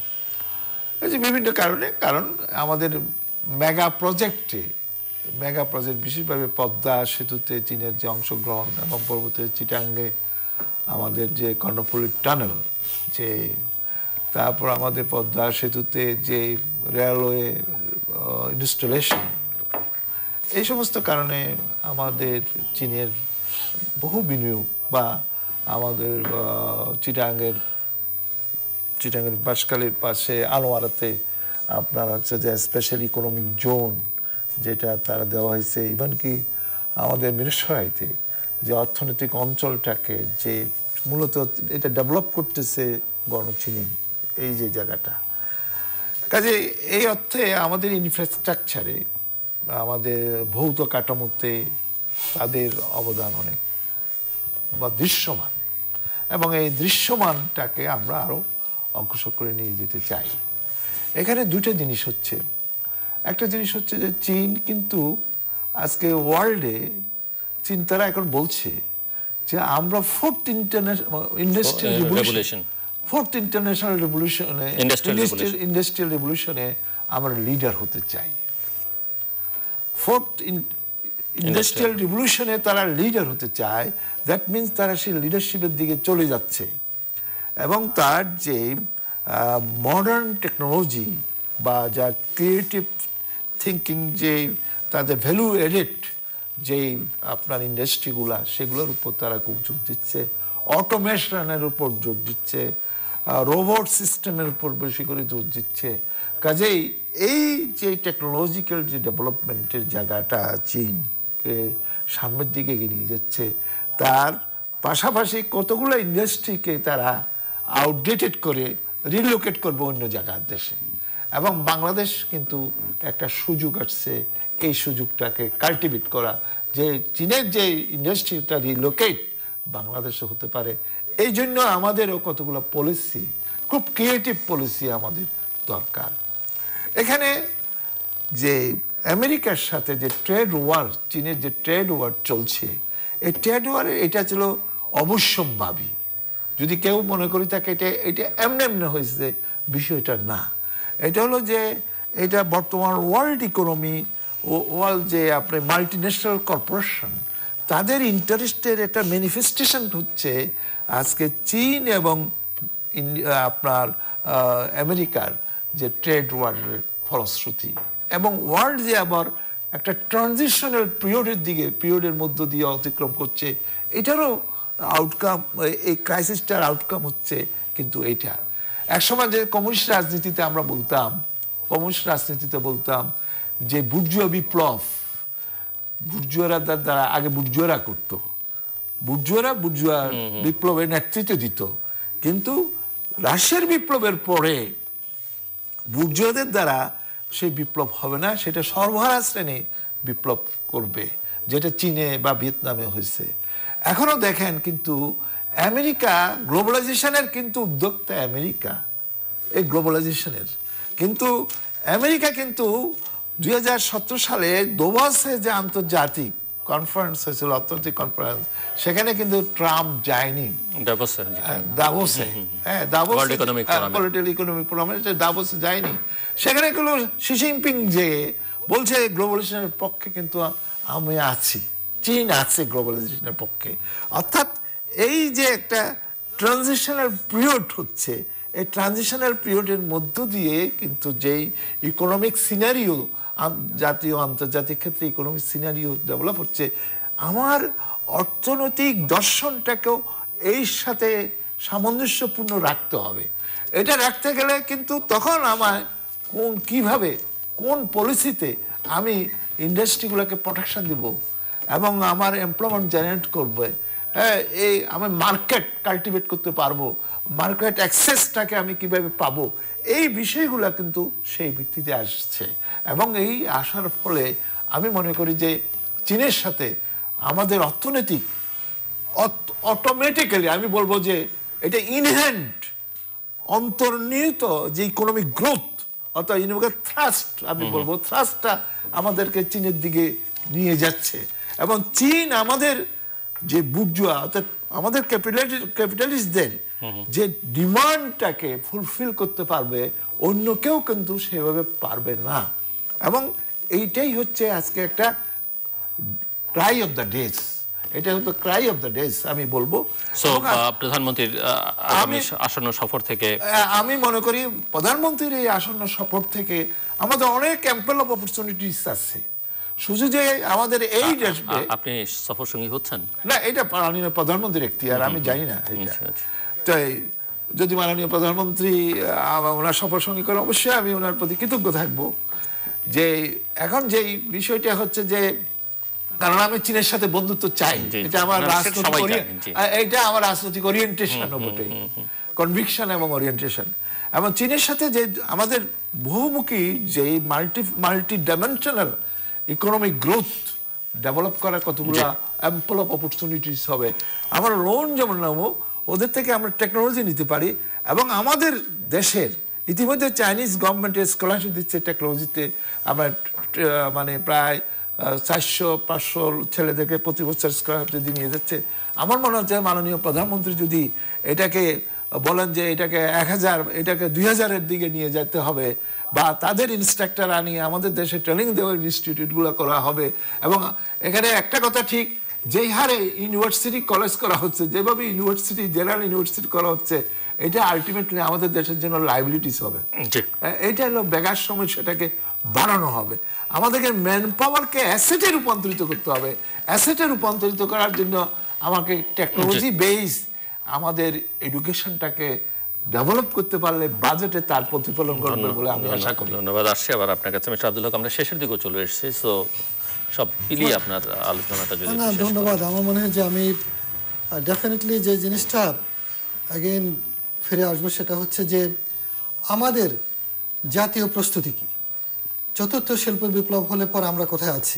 এই যে বিভিন্ন কারণে, কারণ আমাদের মেগা প্রজেক্টে মেগা প্রজেক্ট বিশেষভাবে পদ্মা সেতুতে চীনের যে অংশগ্রহণ এবং পরবর্তীতে চিটাঙ্গে আমাদের যে কর্ণফুলী টানেল, যে তারপর আমাদের পদ্মা সেতুতে যে রেলওয়ে ইনস্টলেশন, এই সমস্ত কারণে আমাদের চীনের বহু বিনিয়োগ বা আমাদের চিটাঙ্গের চিটাঙ্গের বাঁশখালীর পাশে আনোয়ারাতে আপনার হচ্ছে যে স্পেশাল ইকোনমিক জোন যেটা তারা দেওয়া হয়েছে, ইভেন কি আমাদের মিরসরাইতে যে অর্থনৈতিক অঞ্চলটাকে যে মূলত এটা ডেভেলপ করতেছে গণচীন, এই যে জায়গাটা, কাজে এই অর্থে আমাদের ইনফ্রাস্ট্রাকচারে আমাদের ভৌত কাঠামোতে তাদের অবদান অনেক বা দৃশ্যমান, এবং এই দৃশ্যমানটাকে আমরা আরো অগ্রসর করে নিয়ে যেতে চাই। এখানে দুটো জিনিস হচ্ছে, একটা জিনিস হচ্ছে যে চীন কিন্তু আজকে ওয়ার্ল্ডে চীন তারা এখন বলছে যে আমরা fourth international industrial revolution fourth international রেভলিউশনে ইন্ডাস্ট্রিয়াল রেভলিউশনে আমরা লিডার হতে চাই। ফোর্থ ইন্ডাস্ট্রিয়াল রেভলিউশনে তারা লিডার হতে চায়, দ্যাট মিনস তারা সেই লিডারশিপের দিকে চলে যাচ্ছে, এবং তার যে মডার্ন টেকনোলজি বা যা ক্রিয়েটিভ থিঙ্কিং, যে তাদের ভ্যালু এডেড যে আপনার ইন্ডাস্ট্রিগুলা, সেগুলোর উপর তারা খুব জোর দিচ্ছে, অটোমেশনের উপর জোর দিচ্ছে, রোবট সিস্টেমের উপর বেশি করে জোর দিচ্ছে। কাজেই এই যে টেকনোলজিক্যাল যে ডেভেলপমেন্টের জায়গাটা চীনকে সামনের দিকে এগিয়ে নিয়ে যাচ্ছে, তার পাশাপাশি কতগুলো ইন্ডাস্ট্রিকে তারা আউটডেটেড করে রিলোকেট করবে অন্য জায়গার দেশে, এবং বাংলাদেশ কিন্তু একটা সুযোগ আসছে এই সুযোগটাকে কাল্টিভেট করা, যে চীনের যে ইন্ডাস্ট্রিটা রিলোকেট বাংলাদেশে হতে পারে। এই জন্য আমাদেরও কতগুলো পলিসি, খুব ক্রিয়েটিভ পলিসি আমাদের দরকার। এখানে যে আমেরিকার সাথে যে ট্রেড ওয়ার, চীনের যে ট্রেড ওয়ার চলছে, এই ট্রেড ওয়ারে এটা ছিল অবশ্যম্ভাবী। যদি কেউ মনে করি থাকে এটা এটা এমনি এমনি হয়েছে, বিষয়টা না। এটা হলো যে এটা বর্তমান ওয়ার্ল্ড ইকোনমি ও ওয়ার্ল্ড যে আপনার মাল্টি ন্যাশনাল কর্পোরেশন, তাদের ইন্টারেস্টের একটা ম্যানিফেস্টেশন হচ্ছে আজকে চীন এবং আপনার আমেরিকার যে ট্রেড ওয়ারের ফলশ্রুতি, এবং ওয়ার্ল্ড যে আবার একটা ট্রানজিশনাল পিরিয়ডের দিকে পিরিয়ডের মধ্য দিয়ে অতিক্রম করছে, এটারও আউটকাম, এই ক্রাইসিসটার আউটকাম হচ্ছে কিন্তু এইটা। একসময় যে কমিউনিস্ট রাজনীতিতে আমরা বলতাম, কমিউনিস্ট রাজনীতিতে বলতাম যে বুর্জুয়া বিপ্লব, বুর্জুয়ারা দ্বারা আগে বুর্জুয়ারা করতো, বুর্জুয়ারা বুর্জুয়া বিপ্লবের নেতৃত্ব দিত, কিন্তু রাশিয়ার বিপ্লবের পরে বুর্জুয়াদের দ্বারা সেই বিপ্লব হবে না, সেটা সর্বহারা শ্রেণী বিপ্লব করবে, যেটা চীনে বা ভিয়েতনামে হয়েছে। এখনো দেখেন কিন্তু আমেরিকা গ্লোবালাইজেশনের কিন্তু উদ্যোক্তা, আমেরিকা এই গ্লোবালাইজেশনের, কিন্তু আমেরিকা কিন্তু দুই হাজার সতেরো সালে দোভাসে যে আন্তর্জাতিক কনফারেন্স হয়েছিল, অর্থনৈতিক কনফারেন্স, সেখানে কিন্তু ট্রাম্প যায়নি। দাভোসে, হ্যাঁ দাভোসে পলিটিক্যাল ইকোনমিক ফোরামে দাভোসে যায়নি। সেখানে কিন্তু শি জিনপিং যে বলছে গ্লোবালাইজেশনের পক্ষে কিন্তু আমি আছি, চীন আছে গ্লোবালাইজেশনের পক্ষে। অর্থাৎ এই যে একটা ট্রানজিশনাল পিরিয়ড হচ্ছে, এই ট্রানজিশনাল পিরিয়ডের মধ্য দিয়ে কিন্তু যেই ইকোনমিক সিনারিও, জাতীয় আন্তর্জাতিক ক্ষেত্রে ইকোনমিক সিনারিও ডেভেলপ হচ্ছে, আমার অর্থনৈতিক দর্শনটাকেও এর সাথে সামঞ্জস্যপূর্ণ রাখতে হবে। এটা রাখতে গেলে কিন্তু তখন আমায় কোন কিভাবে কোন পলিসিতে আমি ইন্ডাস্ট্রিগুলোকে প্রোটেকশন দিব এবং আমার এমপ্লয়মেন্ট জেনারেট করবে, হ্যাঁ, এই আমি মার্কেট কাল্টিভেট করতে পারবো, মার্কেট অ্যাক্সেসটাকে আমি কিভাবে পাবো, এই বিষয়গুলো কিন্তু সেই ভিত্তিতে আসছে। এবং এই আসার ফলে আমি মনে করি যে চীনের সাথে আমাদের অর্থনৈতিক অটোমেটিক্যালি আমি বলবো যে এটা ইনহ্যান্ড অন্তর্নিহিত যে ইকোনমিক গ্রোথ অর্থাৎ ইকোনমিক থ্রাস্ট আমি বলবো থ্রাস্টটা আমাদেরকে চীনের দিকে নিয়ে যাচ্ছে। এবং চীন আমাদের যে বুর্জুয়া অর্থাৎ আমাদের ক্যাপিটালিস্টদের যে ডিমান্ডটাকে ফুলফিল করতে পারবে অন্য কেউ কিন্তু সেভাবে পারবে না। এবং এইটাই হচ্ছে আজকে একটা ক্রাই অফ দ্য ডেজ, এটা হচ্ছে ক্রাই অফ দ্য ডেজ আমি বলবো। প্রধানমন্ত্রীর আসন্ন সফর থেকে আমি মনে করি প্রধানমন্ত্রীর এই আসন্ন সফর থেকে আমাদের অনেক এমপ্লয় অপরচুনিটিস আছে। শুধু যে আমাদের এই দেশে আপনি সফর সঙ্গী হচ্ছেন না, এটা মাননীয় প্রধানমন্ত্রীর এখতিয়ার, আমি জানি না এটা। তাই যদি মাননীয় প্রধানমন্ত্রী ওনার সফর সঙ্গী করে অবশ্যই আমি ওনার প্রতি কৃতজ্ঞ থাকবো। যে এখন যেই বিষয়টা হচ্ছে যে কারণ আমি চীনের সাথে বন্ধুত্ব চাই, এটা আমার রাজনৈতিক এটা আমার রাজনৈতিক ওরিয়েন্টেশন বটে, কনভিকশন এবং ওরিয়েন্টেশন। এবং চীনের সাথে যে আমাদের বহুমুখী যে multi multi dimensional economic growth develop করার কতগুলো অ্যাম্পল অফ অপরচুনিটিস হবে। আমরা লোন যেমন নেবো ওদের থেকে আমরা টেকনোলজি নিতে পারি। এবং আমাদের দেশের ইতিমধ্যে চাইনিজ গভর্নমেন্টের স্কলারশিপ দিচ্ছে টেকনোলজিতে, আমরা মানে প্রায় চারশো পাঁচশো ছেলেদেরকে প্রতি বছর স্কলারশিপ যদি নিয়ে যাচ্ছে। আমার মনে হচ্ছে মাননীয় প্রধানমন্ত্রী যদি এটাকে বলেন যে এটাকে এক হাজার এটাকে দুই হাজারের দিকে নিয়ে যেতে হবে বা তাদের ইনস্ট্রাক্টর আনিয়ে আমাদের দেশে ট্রেনিং দেওয়ার ইনস্টিটিউটগুলো করা হবে। এবং এখানে একটা কথা ঠিক, যেই হারে ইউনিভার্সিটি কলেজ করা হচ্ছে, যেভাবে ইউনিভার্সিটি জেনারেল ইউনিভার্সিটি করা হচ্ছে, এটা আলটিমেটলি আমাদের দেশের জন্য লাইবিলিটিস হবে। এটা হলো বেকার সমস্যাটাকে বাড়ানো হবে। আমাদেরকে ম্যান পাওয়ারকে অ্যাসেটে রূপান্তরিত করতে হবে। অ্যাসেটে রূপান্তরিত করার জন্য আমাকে টেকনোলজি বেস আমাদের এডুকেশনটাকে ডেভেলপ করতে পারলে বাজেটে তার প্রতিফলন করবে বলে আমি আশা করি। ধন্যবাদ। আসছি আবার আপনার কাছে মিস্টার আব্দুল হক, আমরা শেষের দিকে চলে এসেছি, সো সব মিলিয়ে আপনার আলোচনাটা যদি। না, ধন্যবাদ। আমার মনে হয় যে আমি ডেফিনেটলি যে জিনিসটা অ্যাগেন ফিরে আসবো সেটা হচ্ছে যে আমাদের জাতীয় প্রস্তুতি কি, চতুর্থ শিল্প বিপ্লব হলে পর আমরা কোথায় আছি।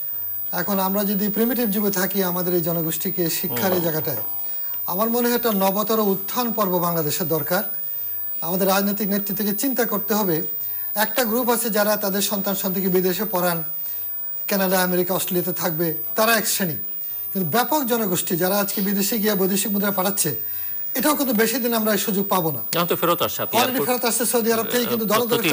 এখন আমরা যদি প্রিমিটিভ যুগে থাকি আমাদের এই জনগোষ্ঠীকে শিক্ষার এই জায়গাটায়, আমার মনে হয় একটা নবতর উত্থান পর্ব বাংলাদেশের দরকার। আমাদের রাজনৈতিক নেতৃত্বকে চিন্তা করতে হবে। একটা গ্রুপ আছে যারা তাদের সন্তান সন্ততিকে বিদেশে পড়ান, কানাডা আমেরিকা অস্ট্রেলিয়াতে থাকবে, তারা এক শ্রেণী। কিন্তু ব্যাপক জনগোষ্ঠী যারা আজকে বিদেশে গিয়ে বৈদেশিক মুদ্রা পাঠাচ্ছে, এটাও কিন্তু বেশি দিন আমরা এই সুযোগ পাবো না। ফেরত আসছে ফেরত আসছে সৌদি আরব থেকে, কিন্তু দলে দলে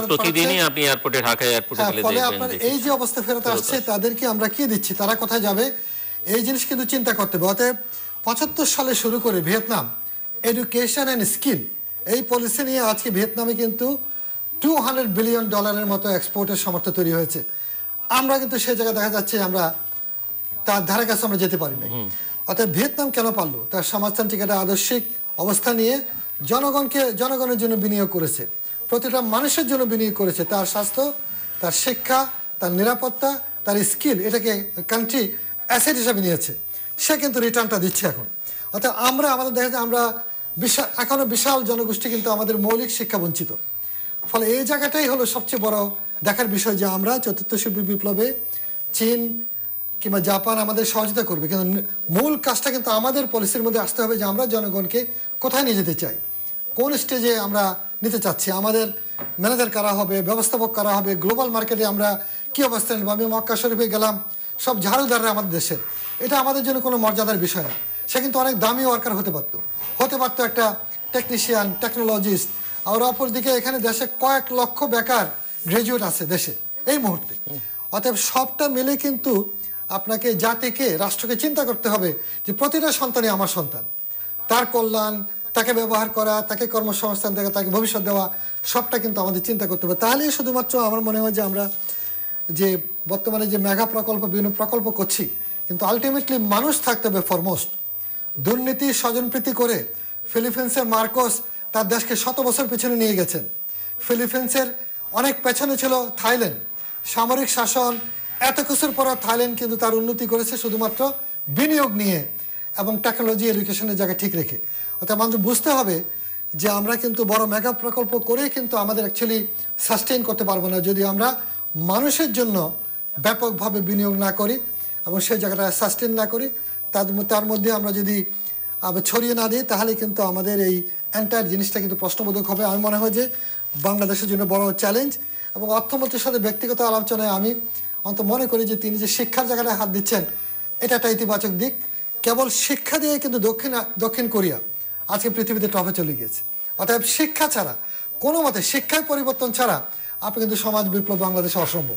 ফলে আপনার এই যে অবস্থা ফেরত আসছে তাদেরকে আমরা কি দিচ্ছি, তারা কোথায় যাবে, এই জিনিস কিন্তু চিন্তা করতে হবে। অতএব পঁচাত্তর সালে শুরু করে ভিয়েতনাম এডুকেশন অ্যান্ড স্কিল এই পলিসি নিয়ে আজকে ভিয়েতনামে কিন্তু টু হান্ড্রেড বিলিয়ন ডলারের মতো এক্সপোর্টের সামর্থ্য তৈরি হয়েছে। আমরা কিন্তু সেই জায়গায় দেখা যাচ্ছে আমরা তার ধারে কাছে আমরা যেতে পারি না। অর্থাৎ ভিয়েতনাম কেন পারলো, তার সমাজতান্ত্রিক একটা আদর্শিক অবস্থা নিয়ে জনগণকে জনগণের জন্য বিনিয়োগ করেছে, প্রতিটা মানুষের জন্য বিনিয়োগ করেছে, তার স্বাস্থ্য, তার শিক্ষা, তার নিরাপত্তা, তার স্কিল, এটাকে কান্ট্রি অ্যাসেট হিসাবে নিয়েছে। সে কিন্তু রিটার্নটা দিচ্ছে এখন। অর্থাৎ আমরা আমাদের দেখা যায় আমরা বিশাল এখনো বিশাল জনগোষ্ঠী কিন্তু আমাদের মৌলিক শিক্ষা বঞ্চিত। ফলে এই জায়গাটাই হলো সবচেয়ে বড় দেখার বিষয় যে আমরা চতুর্থ শিল্প বিপ্লবে চীন কিংবা জাপান আমাদের সহযোগিতা করবে, কিন্তু মূল কাজটা কিন্তু আমাদের পলিসির মধ্যে আসতে হবে যে আমরা জনগণকে কোথায় নিয়ে যেতে চাই, কোন স্টেজে আমরা নিতে চাচ্ছি, আমাদের ম্যানেজার কারা হবে, ব্যবস্থাপক কারা হবে, গ্লোবাল মার্কেটে আমরা কী অবস্থান নেব। আমি মক্কা শরীফে গেলাম, সব ঝাড়ুদাররা আমাদের দেশের, এটা আমাদের জন্য কোনো মর্যাদার বিষয় না। সে কিন্তু অনেক দামি ওয়ার্কার হতে পারতো হতে পারতো একটা টেকনিশিয়ান, টেকনোলজিস্ট। আর অপরদিকে এখানে দেশে কয়েক লক্ষ বেকার গ্রাজুয়েট আছে দেশে এই মুহূর্তে। অতএব সবটা মিলে কিন্তু আপনাকে জাতিকে, রাষ্ট্রকে চিন্তা করতে হবে যে প্রতিটা সন্তানই আমার সন্তান, তার কল্যাণ, তাকে ব্যবহার করা, তাকে কর্মসংস্থান দেওয়া, তাকে ভবিষ্যৎ দেওয়া, সবটা কিন্তু আমাদের চিন্তা করতে হবে। তাহলেই শুধুমাত্র আমার মনে হয় যে আমরা যে বর্তমানে যে মেগা প্রকল্প বিভিন্ন প্রকল্প করছি, কিন্তু আলটিমেটলি মানুষ থাকতে হবে ফরমোস্ট। দুর্নীতি স্বজনপ্রীতি করে ফিলিপিন্সের মার্কোস তার দেশকে শত বছর পেছনে নিয়ে গেছেন। ফিলিপিন্সের অনেক পেছনে ছিল থাইল্যান্ড, সামরিক শাসন এত কিছুর পর থাইল্যান্ড কিন্তু তার উন্নতি করেছে শুধুমাত্র বিনিয়োগ নিয়ে এবং টেকনোলজি এডুকেশনের জায়গা ঠিক রেখে। অর্থাৎ আমাদের বুঝতে হবে যে আমরা কিন্তু বড় মেগা প্রকল্প করেই কিন্তু আমাদের অ্যাকচুয়ালি সাস্টেইন করতে পারবো না যদি আমরা মানুষের জন্য ব্যাপকভাবে বিনিয়োগ না করি এবং সেই জায়গাটা সাস্টেইন না করি। তার তার মধ্যে আমরা যদি ছড়িয়ে না দিই তাহলে কিন্তু আমাদের এই এন্টায়ার জিনিসটা কিন্তু প্রশ্নবোধক হবে। আমি মনে হয় যে বাংলাদেশের জন্য বড় চ্যালেঞ্জ। এবং অর্থমন্ত্রীর সাথে ব্যক্তিগত আলোচনায় আমি অন্তত মনে করি যে তিনি যে শিক্ষার জায়গাটায় হাত দিচ্ছেন এটা একটা ইতিবাচক দিক। কেবল শিক্ষা দিয়ে কিন্তু দক্ষিণ দক্ষিণ কোরিয়া আজকে পৃথিবীতে টপে চলে গিয়েছে। অর্থাৎ শিক্ষা ছাড়া কোনো মতে, শিক্ষায় পরিবর্তন ছাড়া আপনি কিন্তু সমাজ বিপ্লব বাংলাদেশে অসম্ভব।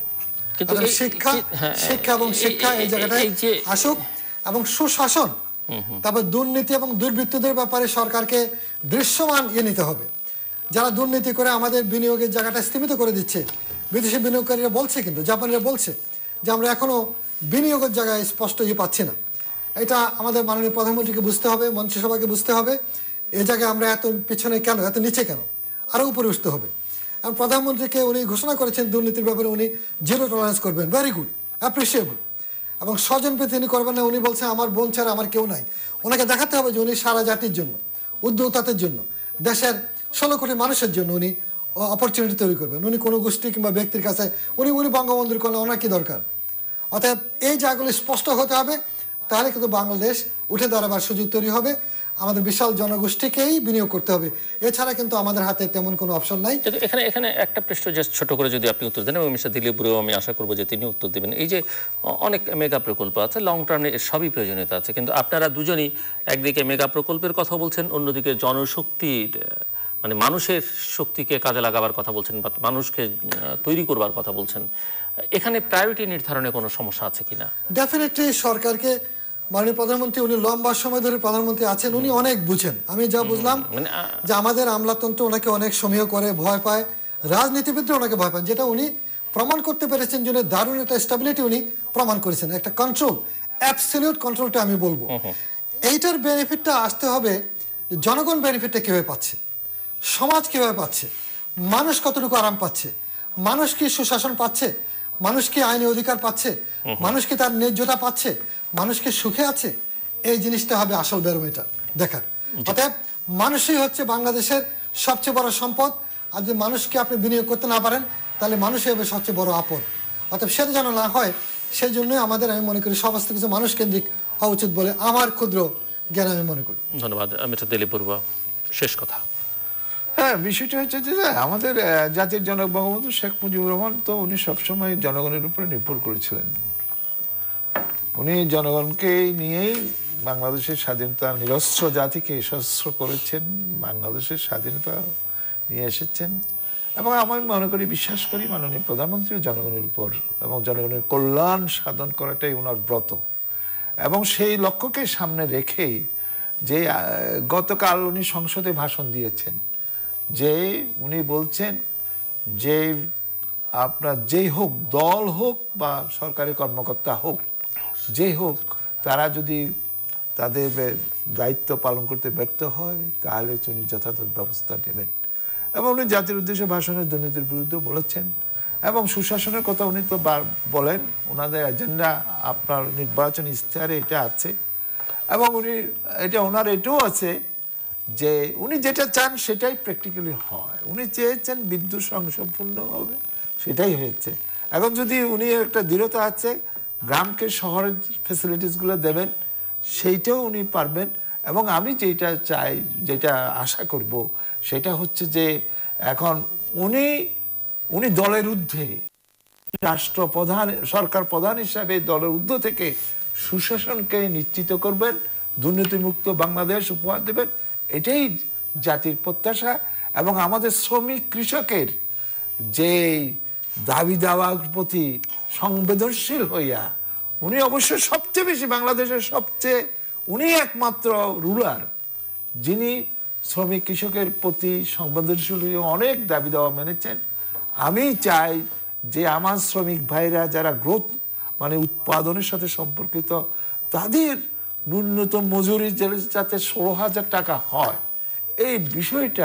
শিক্ষা শিক্ষা এবং শিক্ষা এই জায়গাটায় আসুক এবং সুশাসন, তারপর দুর্নীতি এবং দুর্বৃত্তদের ব্যাপারে সরকারকে দৃশ্যমান ইয়ে নিতে হবে। যারা দুর্নীতি করে আমাদের বিনিয়োগের জায়গাটা স্থিমিত করে দিচ্ছে, বিদেশি বিনিয়োগকারীরা বলছে, কিন্তু জাপানিরা বলছে যে আমরা এখনো বিনিয়োগের জায়গায় স্পষ্ট ইয়ে পাচ্ছি না। এটা আমাদের মাননীয় প্রধানমন্ত্রীকে বুঝতে হবে, মন্ত্রিসভাকে বুঝতে হবে এ জায়গায় আমরা এত পিছনে কেন, এত নিচে কেন, আরও উপরে উঠতে হবে। এবং প্রধানমন্ত্রীকে উনি ঘোষণা করেছেন দুর্নীতির ব্যাপারে উনি জিরো টলারেন্স করবেন, ভেরি গুড, অ্যাপ্রিসিয়েবল। এবং স্বজনপ্রীতি তিনি করবেন না, উনি বলছেন আমার বোন ছাড়া আমার কেউ নাই। ওনাকে দেখাতে হবে যে উনি সারা জাতির জন্য, উদ্যোক্তাদের জন্য, দেশের ষোলো কোটি মানুষের জন্য উনি অপরচুনিটি তৈরি করবেন। উনি কোনো গোষ্ঠী কিংবা ব্যক্তির কাছে উনি উনি বঙ্গবন্ধুর করলে ওনার কি দরকার? অর্থাৎ এই জায়গাগুলি স্পষ্ট হতে হবে, তাহলে কিন্তু বাংলাদেশ উঠে দাঁড়াবার সুযোগ তৈরি হবে। আমাদের বিশাল জনগোষ্ঠীকেই বিনিয়োগ করতে হবে, এছাড়া কিন্তু আমাদের হাতে তেমন কোনো অপশন নাই। এখানে এখানে একটা প্রশ্ন জাস্ট ছোট করে যদি আপনি উত্তর দেন, এবং মিস্টার দিলীপ বড়ুয়া আমি আশা করবো যে তিনি উত্তর দেবেন। এই যে অনেক মেগা প্রকল্প আছে, লং টার্মে এর সবই প্রয়োজনীয়তা আছে, কিন্তু আপনারা দুজনই একদিকে মেগা প্রকল্পের কথা বলছেন, অন্যদিকে জনশক্তির মানে মানুষের শক্তিকে কাজে লাগাবার কথা বলছেন বা মানুষকে তৈরি করবার কথা বলছেন। এখানে প্রায়োরিটি নির্ধারণে কোনো সমস্যা আছে কিনা? ডেফিনেটলি সরকারকে, মাননীয় প্রধানমন্ত্রী উনি লম্বা সময় ধরে প্রধানমন্ত্রী আছেন, উনি অনেক বুঝেন। আমি যা বুঝলাম যে আমাদের আমলাতন্ত্র ওনাকে অনেক সমীহ করে, ভয় পায়, রাজনীতিবিদরা ওনাকে ভয় পান, যেটা উনি প্রমাণ করতে পেরেছেন। জন্য দারুণ একটা স্টেবিলিটি উনি প্রমাণ করেছেন, একটা কন্ট্রোল, অ্যাবসলিউট কন্ট্রোলটা আমি বলবো। এইটার বেনিফিটটা আসতে হবে জনগণ বেনিফিটটা কীভাবে পাচ্ছে, সমাজ কীভাবে পাচ্ছে, মানুষ কতটুকু আরাম পাচ্ছে, মানুষ কি সুশাসন পাচ্ছে, মানুষ কি আইনি অধিকার পাচ্ছে, মানুষ কি তার ন্যায্যতা পাচ্ছে, মানুষকে সুখে আছে। এই জিনিসটা হবে আসল ব্যারোমিটার দেখার। অতএব মানুষই হচ্ছে বাংলাদেশের সবচেয়ে বড় সম্পদ। আর যদি মানুষকে আপনি বিনিয়োগ করতে না পারেন তাহলে মানুষই হবে সবচেয়ে বড় আপদ। অতএব সেটা যেন না হয় সেই জন্যই আমাদের, আমি মনে করি, সমস্ত কিছু মানুষ কেন্দ্রিক হওয়া উচিত বলে আমার ক্ষুদ্র জ্ঞান আমি মনে করি। ধন্যবাদ। মিস্টার দিলীপ বড়ুয়া, শেষ কথা। হ্যাঁ, বিষয়টা হচ্ছে যে আমাদের জাতির জনক বঙ্গবন্ধু শেখ মুজিবুর রহমান তো উনি সবসময় জনগণের উপরে নির্ভর করেছিলেন। উনি জনগণকে নিয়েই বাংলাদেশের স্বাধীনতা, নিরস্ত্র জাতিকে সশস্ত্র করেছেন, বাংলাদেশের স্বাধীনতা নিয়ে এসেছেন। এবং আমি মনে করি, বিশ্বাস করি, মাননীয় প্রধানমন্ত্রীও জনগণের উপর এবং জনগণের কল্যাণ সাধন করাটাই ওনার ব্রত। এবং সেই লক্ষ্যকে সামনে রেখেই যে গতকাল উনি সংসদে ভাষণ দিয়েছেন, যে উনি বলছেন যে আপনার যেই হোক, দল হোক বা সরকারি কর্মকর্তা হোক, যেই হোক, তারা যদি তাদের দায়িত্ব পালন করতে ব্যর্থ হয় তাহলে উনি যথাযথ ব্যবস্থা নেবেন। এবং উনি জাতির উদ্দেশ্যে ভাষণে দুর্নীতির বিরুদ্ধে বলেছেন এবং সুশাসনের কথা উনি তো বলেন, ওনাদের এজেন্ডা আপনার নির্বাচন ইশতেহারে এটা আছে। এবং উনি এটা ওনার এটাও আছে যে উনি যেটা চান সেটাই প্র্যাকটিক্যালি হয়। উনি চেয়েছেন বিদ্যুৎ সংসম্পূর্ণ হবে, সেটাই হয়েছে। এখন যদি উনি একটা দৃঢ়তা আছে গ্রামকে শহরের ফ্যাসিলিটিসগুলো দেবেন, সেইটাও উনি পারবেন। এবং আমি যেটা চাই, যেটা আশা করব, সেটা হচ্ছে যে এখন উনি উনি দলের ঊর্ধ্বে, রাষ্ট্রপ্রধান, সরকার প্রধান হিসাবে দলের ঊর্ধ্ব থেকে সুশাসনকে নিশ্চিত করবেন, দুর্নীতিমুক্ত বাংলাদেশ উপহার দেবেন, এটাই জাতির প্রত্যাশা। এবং আমাদের শ্রমিক কৃষকের যে দাবি দাওয়ার প্রতি সংবেদনশীল হইয়া, উনি অবশ্য সবচেয়ে বেশি বাংলাদেশের সবচেয়ে, উনি একমাত্র রুলার যিনি শ্রমিক কৃষকের প্রতি সংবেদনশীল হয়ে অনেক দাবি দাওয়া মেনেছেন। আমি চাই যে আমার শ্রমিক ভাইরা যারা গ্রোথ মানে উৎপাদনের সাথে সম্পর্কিত, তাদের ন্যূনতম মজুরি যাতে ষোলো হাজার টাকা হয়, এই বিষয়টা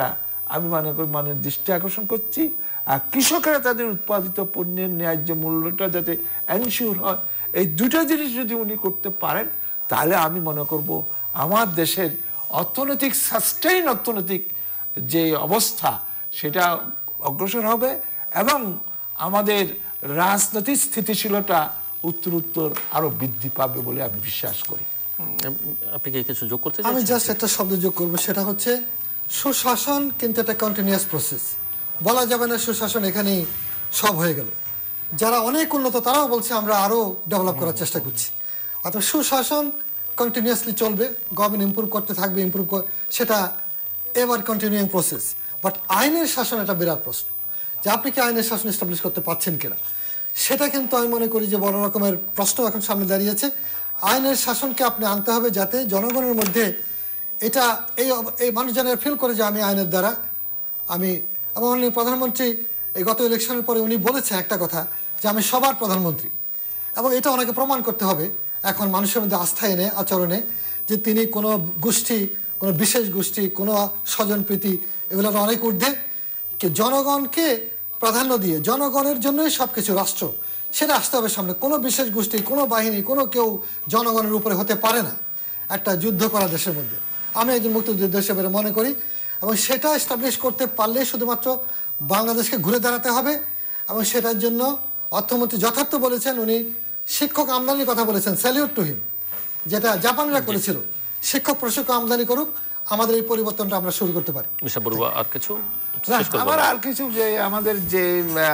আমি মনে করি মানের দৃষ্টি আকর্ষণ করছি। আর কৃষকেরা তাদের উৎপাদিত পণ্যের ন্যায্য মূল্যটা যাতে এনশিওর হয়, এই দুটো জিনিস যদি উনি করতে পারেন তাহলে আমি মনে করব আমার দেশের অর্থনৈতিক সাস্টেইন অর্থনৈতিক যে অবস্থা সেটা অগ্রসর হবে এবং আমাদের রাজনৈতিক স্থিতিশীলতা উত্তর উত্তর আরো বৃদ্ধি পাবে বলে আমি বিশ্বাস করি। আপনি কি কিছু যোগ করতে চান? আমি জাস্ট একটা শব্দ যোগ করবো, সেটা হচ্ছে সুশাসন কিন্তু একটা কন্টিনিউয়াস প্রসেস। বলা যাবে না সুশাসন এখানেই সব হয়ে গেল। যারা অনেক উন্নত তারাও বলছে আমরা আরো ডেভেলপ করার চেষ্টা করছি। অর্থাৎ সুশাসন কন্টিনিউয়াসলি চলবে, গভর্নমেন্ট ইমপ্রুভ করতে থাকবে, ইমপ্রুভ সেটা এবার কন্টিনিউইং প্রসেস। বাট আইনের শাসন একটা বিরাট প্রশ্ন, যে আপনি কি আইনের শাসন এস্টাবলিশ করতে পারছেন কিনা, সেটা কিন্তু আমি মনে করি যে বড় রকমের প্রশ্ন এখন সামনে দাঁড়িয়েছে। আইনের শাসনকে আপনি আনতে হবে যাতে জনগণের মধ্যে এটা এই এই মানুষ যেন ফিল করে যে আমি আইনের দ্বারা আমি, এবং প্রধানমন্ত্রী এই গত ইলেকশনের পরে উনি বলেছেন একটা কথা যে আমি সবার প্রধানমন্ত্রী, এবং এটা ওনাকে প্রমাণ করতে হবে এখন মানুষের মধ্যে আস্থা এনে আচরণে যে তিনি কোনো গোষ্ঠী, কোনো বিশেষ গোষ্ঠী, কোনো স্বজনপ্রীতি এগুলোর অনেক ঊর্ধ্বে, জনগণকে প্রাধান্য দিয়ে জনগণের জন্যই সব কিছু রাষ্ট্র, সেটা আসতে হবে সামনে। কোনো বিশেষ গোষ্ঠী, কোনো বাহিনী, কোনো কেউ জনগণের উপরে হতে পারে না একটা যুদ্ধ করা দেশের মধ্যে, আমি একজন মুক্তিযুদ্ধ হিসেবে মনে করি। এবং সেটা এস্টাবলিশ করতে পারলে শুধুমাত্র বাংলাদেশকে ঘুরে দাঁড়াতে হবে। এবং সেটার জন্য অর্থমন্ত্রী যথার্থ বলেছেন, উনি শিক্ষক আমদানির কথা বলেছেন, স্যালিউট টু হিম, যেটা জাপানিরা করেছিল। শিক্ষক প্রশিক্ষক আমদানি করুক, আমাদের এই পরিবর্তনটা আমরা শুরু করতে পারি। মিস্টার বড়ুয়া আর কিছু? আমার আর কিছু, যে আমাদের যে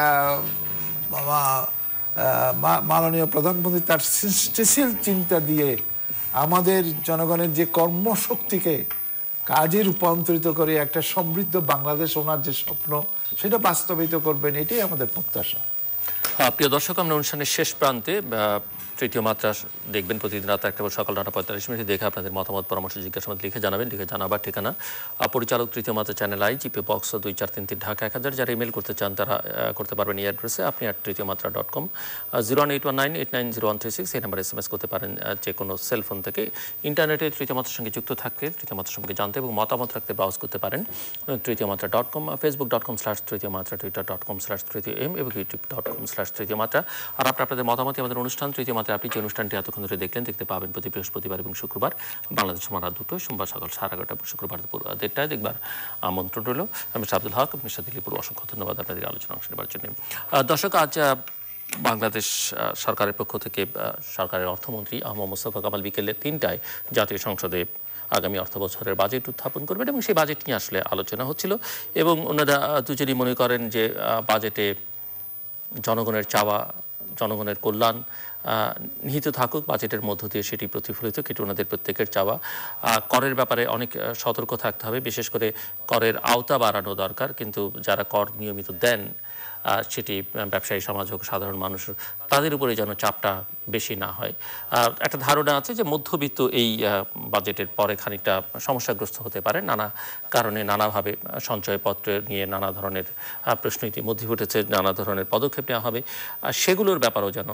মাননীয় প্রধানমন্ত্রী তার সৃষ্টিশীল চিন্তা দিয়ে আমাদের জনগণের যে কর্মশক্তিকে কাজে রূপান্তরিত করে একটা সমৃদ্ধ বাংলাদেশ, ওনার যে স্বপ্ন সেটা বাস্তবায়িত করবেন, এটাই আমাদের প্রত্যাশা। প্রিয় দর্শক, আমরা অনুষ্ঠানের শেষ প্রান্তে তৃতীয় মাত্রা দেখবেন প্রতিদিন রাত একটা সকাল নটা পঁয়তাল্লিশ মিনিট দেখে আপনাদের মতামত পরামর্শ জিজ্ঞাসাবাদ লিখে জানাবেন। লিখে জানাবার ঠিকানা পরিচালক তৃতীয় মাত্রা চ্যানেল আই, জিপি বক্স দুই চার তিন তিন ঢাকা এক হাজার। যারা ইমেল করতে চান তারা করতে পারবেন এই অ্যাড্রেসে, আপনি at Tritiyo Matra dot com. Zero one eight one nine eight nine zero one three six এই নাম্বারে এস এম এস করতে পারেন যে কোনো সেলফোন থেকে। ইন্টারনেটে তৃতীয় মাত্রার সঙ্গে যুক্ত থাকতে, তৃতীয় মাত্রা সম্পর্কে জানতে এবং মতামত রাখতে ব্রাউজ করতে পারেন Tritiyo Matra dot com, Facebook dot com slash Tritiyo Matra, Twitter dot com slash Tritiyo M এবং YouTube dot com slash Tritiyo Matra. আর আপনার আপনাদের মতামতই আমাদের অনুষ্ঠান তৃতীয় মাত্রা। আপনি যে অনুষ্ঠানটি এতক্ষণ ধরে দেখলেন দেখতে পাবেন প্রতি বৃহস্পতিবার এবং শুক্রবার বাংলাদেশ সময় রাত দুটোয়, সোমবার সকাল সাড়ে এগারোটা, শুক্রবার দুপুর দেড়টায় দেখবার আমন্ত্রণ রইল। মিস্টার আব্দুল হক, মিস্টার দিলীপ বড়ুয়া, অসংখ্য ধন্যবাদ আপনাদের আলোচনা অংশ নেবার জন্য। দর্শক, আজ বাংলাদেশ সরকারের পক্ষ থেকে সরকারের অর্থমন্ত্রী আহমদ মোস্তফা কামাল বিকেলে তিনটায় জাতীয় সংসদে আগামী অর্থ বছরের বাজেট উত্থাপন করবেন এবং সেই বাজেট নিয়ে আসলে আলোচনা হচ্ছিল এবং ওনারা দুজনই মনে করেন যে বাজেটে জনগণের চাওয়া, জনগণের কল্যাণ নিহিত থাকুক, বাজেটের মধ্য দিয়ে সেটি প্রতিফলিত, কিন্তু ওনাদের প্রত্যেকের চাওয়া। করের ব্যাপারে অনেক সতর্ক থাকতে হবে, বিশেষ করে করের আওতা বাড়ানো দরকার, কিন্তু যারা কর নিয়মিত দেন সেটি ব্যবসায়ী সমাজ হোক, সাধারণ মানুষ হোক, তাদের উপরে যেন চাপটা বেশি না হয়। একটা ধারণা আছে যে মধ্যবিত্ত এই বাজেটের পরে খানিকটা সমস্যাগ্রস্ত হতে পারে, নানা কারণে নানাভাবে সঞ্চয়পত্র নিয়ে নানা ধরনের প্রশ্ন ইতিমধ্যে উঠেছে, নানা ধরনের পদক্ষেপ নেওয়া হবে, সেগুলোর ব্যাপারেও যেন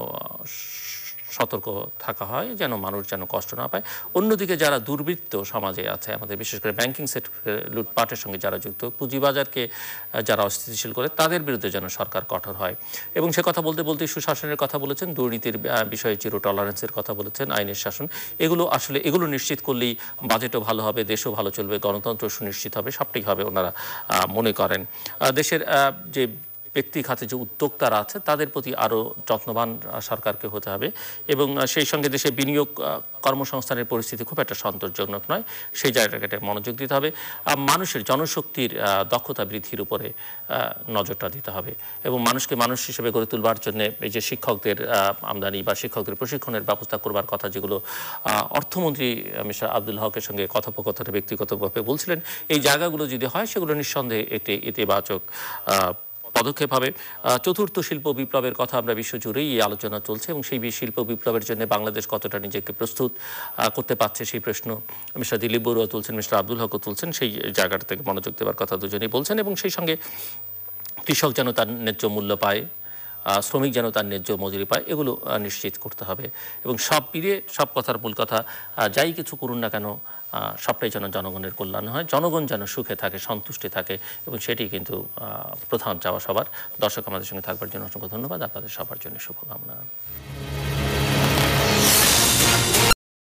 সতর্ক থাকা হয়, যেন মানুষ যেন কষ্ট না পায়। অন্যদিকে যারা দুর্বৃত্ত সমাজে আছে আমাদের, বিশেষ করে ব্যাংকিং সেক্টরে লুটপাটের সঙ্গে যারা যুক্ত, পুঁজিবাজারকে যারা অস্থিতিশীল করে, তাদের বিরুদ্ধে যেন সরকার কঠোর হয়। এবং সে কথা বলতে বলতে সুশাসনের কথা বলেছেন, দুর্নীতির বিষয়ে জিরো টলারেন্সের কথা বলেছেন, আইনের শাসন, এগুলো আসলে এগুলো নিশ্চিত করলেই বাজেটও ভালো হবে, দেশও ভালো চলবে, গণতন্ত্র সুনিশ্চিত হবে, সবটাই হবে ওনারা মনে করেন। দেশের যে ব্যক্তি খাতে যে উদ্যোক্তারা আছে তাদের প্রতি আরও যত্নবান সরকারকে হতে হবে এবং সেই সঙ্গে দেশে বিনিয়োগ কর্মসংস্থানের পরিস্থিতি খুব একটা সন্তোষজনক নয়, সেই জায়গাটাকে মনোযোগ দিতে হবে। মানুষের জনশক্তির দক্ষতা বৃদ্ধির উপরে নজরটা দিতে হবে এবং মানুষকে মানুষ হিসেবে গড়ে তুলবার জন্য এই যে শিক্ষকদের আমদানি বা শিক্ষকদের প্রশিক্ষণের ব্যবস্থা করবার কথা, যেগুলো অর্থমন্ত্রী মিস্টার আব্দুল হকের সঙ্গে কথোপকথনে ব্যক্তিগতভাবে বলছিলেন, এই জায়গাগুলো যদি হয় সেগুলো নিঃসন্দেহে একটি ইতিবাচক পদক্ষেপ হবে। চতুর্থ শিল্প বিপ্লবের কথা আমরা বিশ্বজুড়েই এই আলোচনা চলছে এবং সেই শিল্প বিপ্লবের জন্য বাংলাদেশ কতটা নিজেকে প্রস্তুত করতে পারছে সেই প্রশ্ন মিস্টার দিলীপ বড়ুয়া তুলছেন, মিস্টার আব্দুল হকও তুলছেন, সেই জায়গাটা থেকে মনোযোগ দেওয়ার কথা দুজনেই বলছেন। এবং সেই সঙ্গে কৃষক যেন তার ন্যায্য মূল্য পায়, শ্রমিক যেন তার ন্যায্য মজুরি পায়, এগুলো নিশ্চিত করতে হবে। এবং সব মিলিয়ে সব কথার মূল কথা, যাই কিছু করুন না কেন সবটাই যেন জনগণের কল্যাণ হয়, জনগণ যেন সুখে থাকে, সন্তুষ্টে থাকে, এবং সেটি কিন্তু প্রধান চাওয়া সবার। দর্শক আমাদের সঙ্গে থাকবার জন্য অসংখ্য ধন্যবাদ, আপনাদের সবার জন্য শুভকামনা।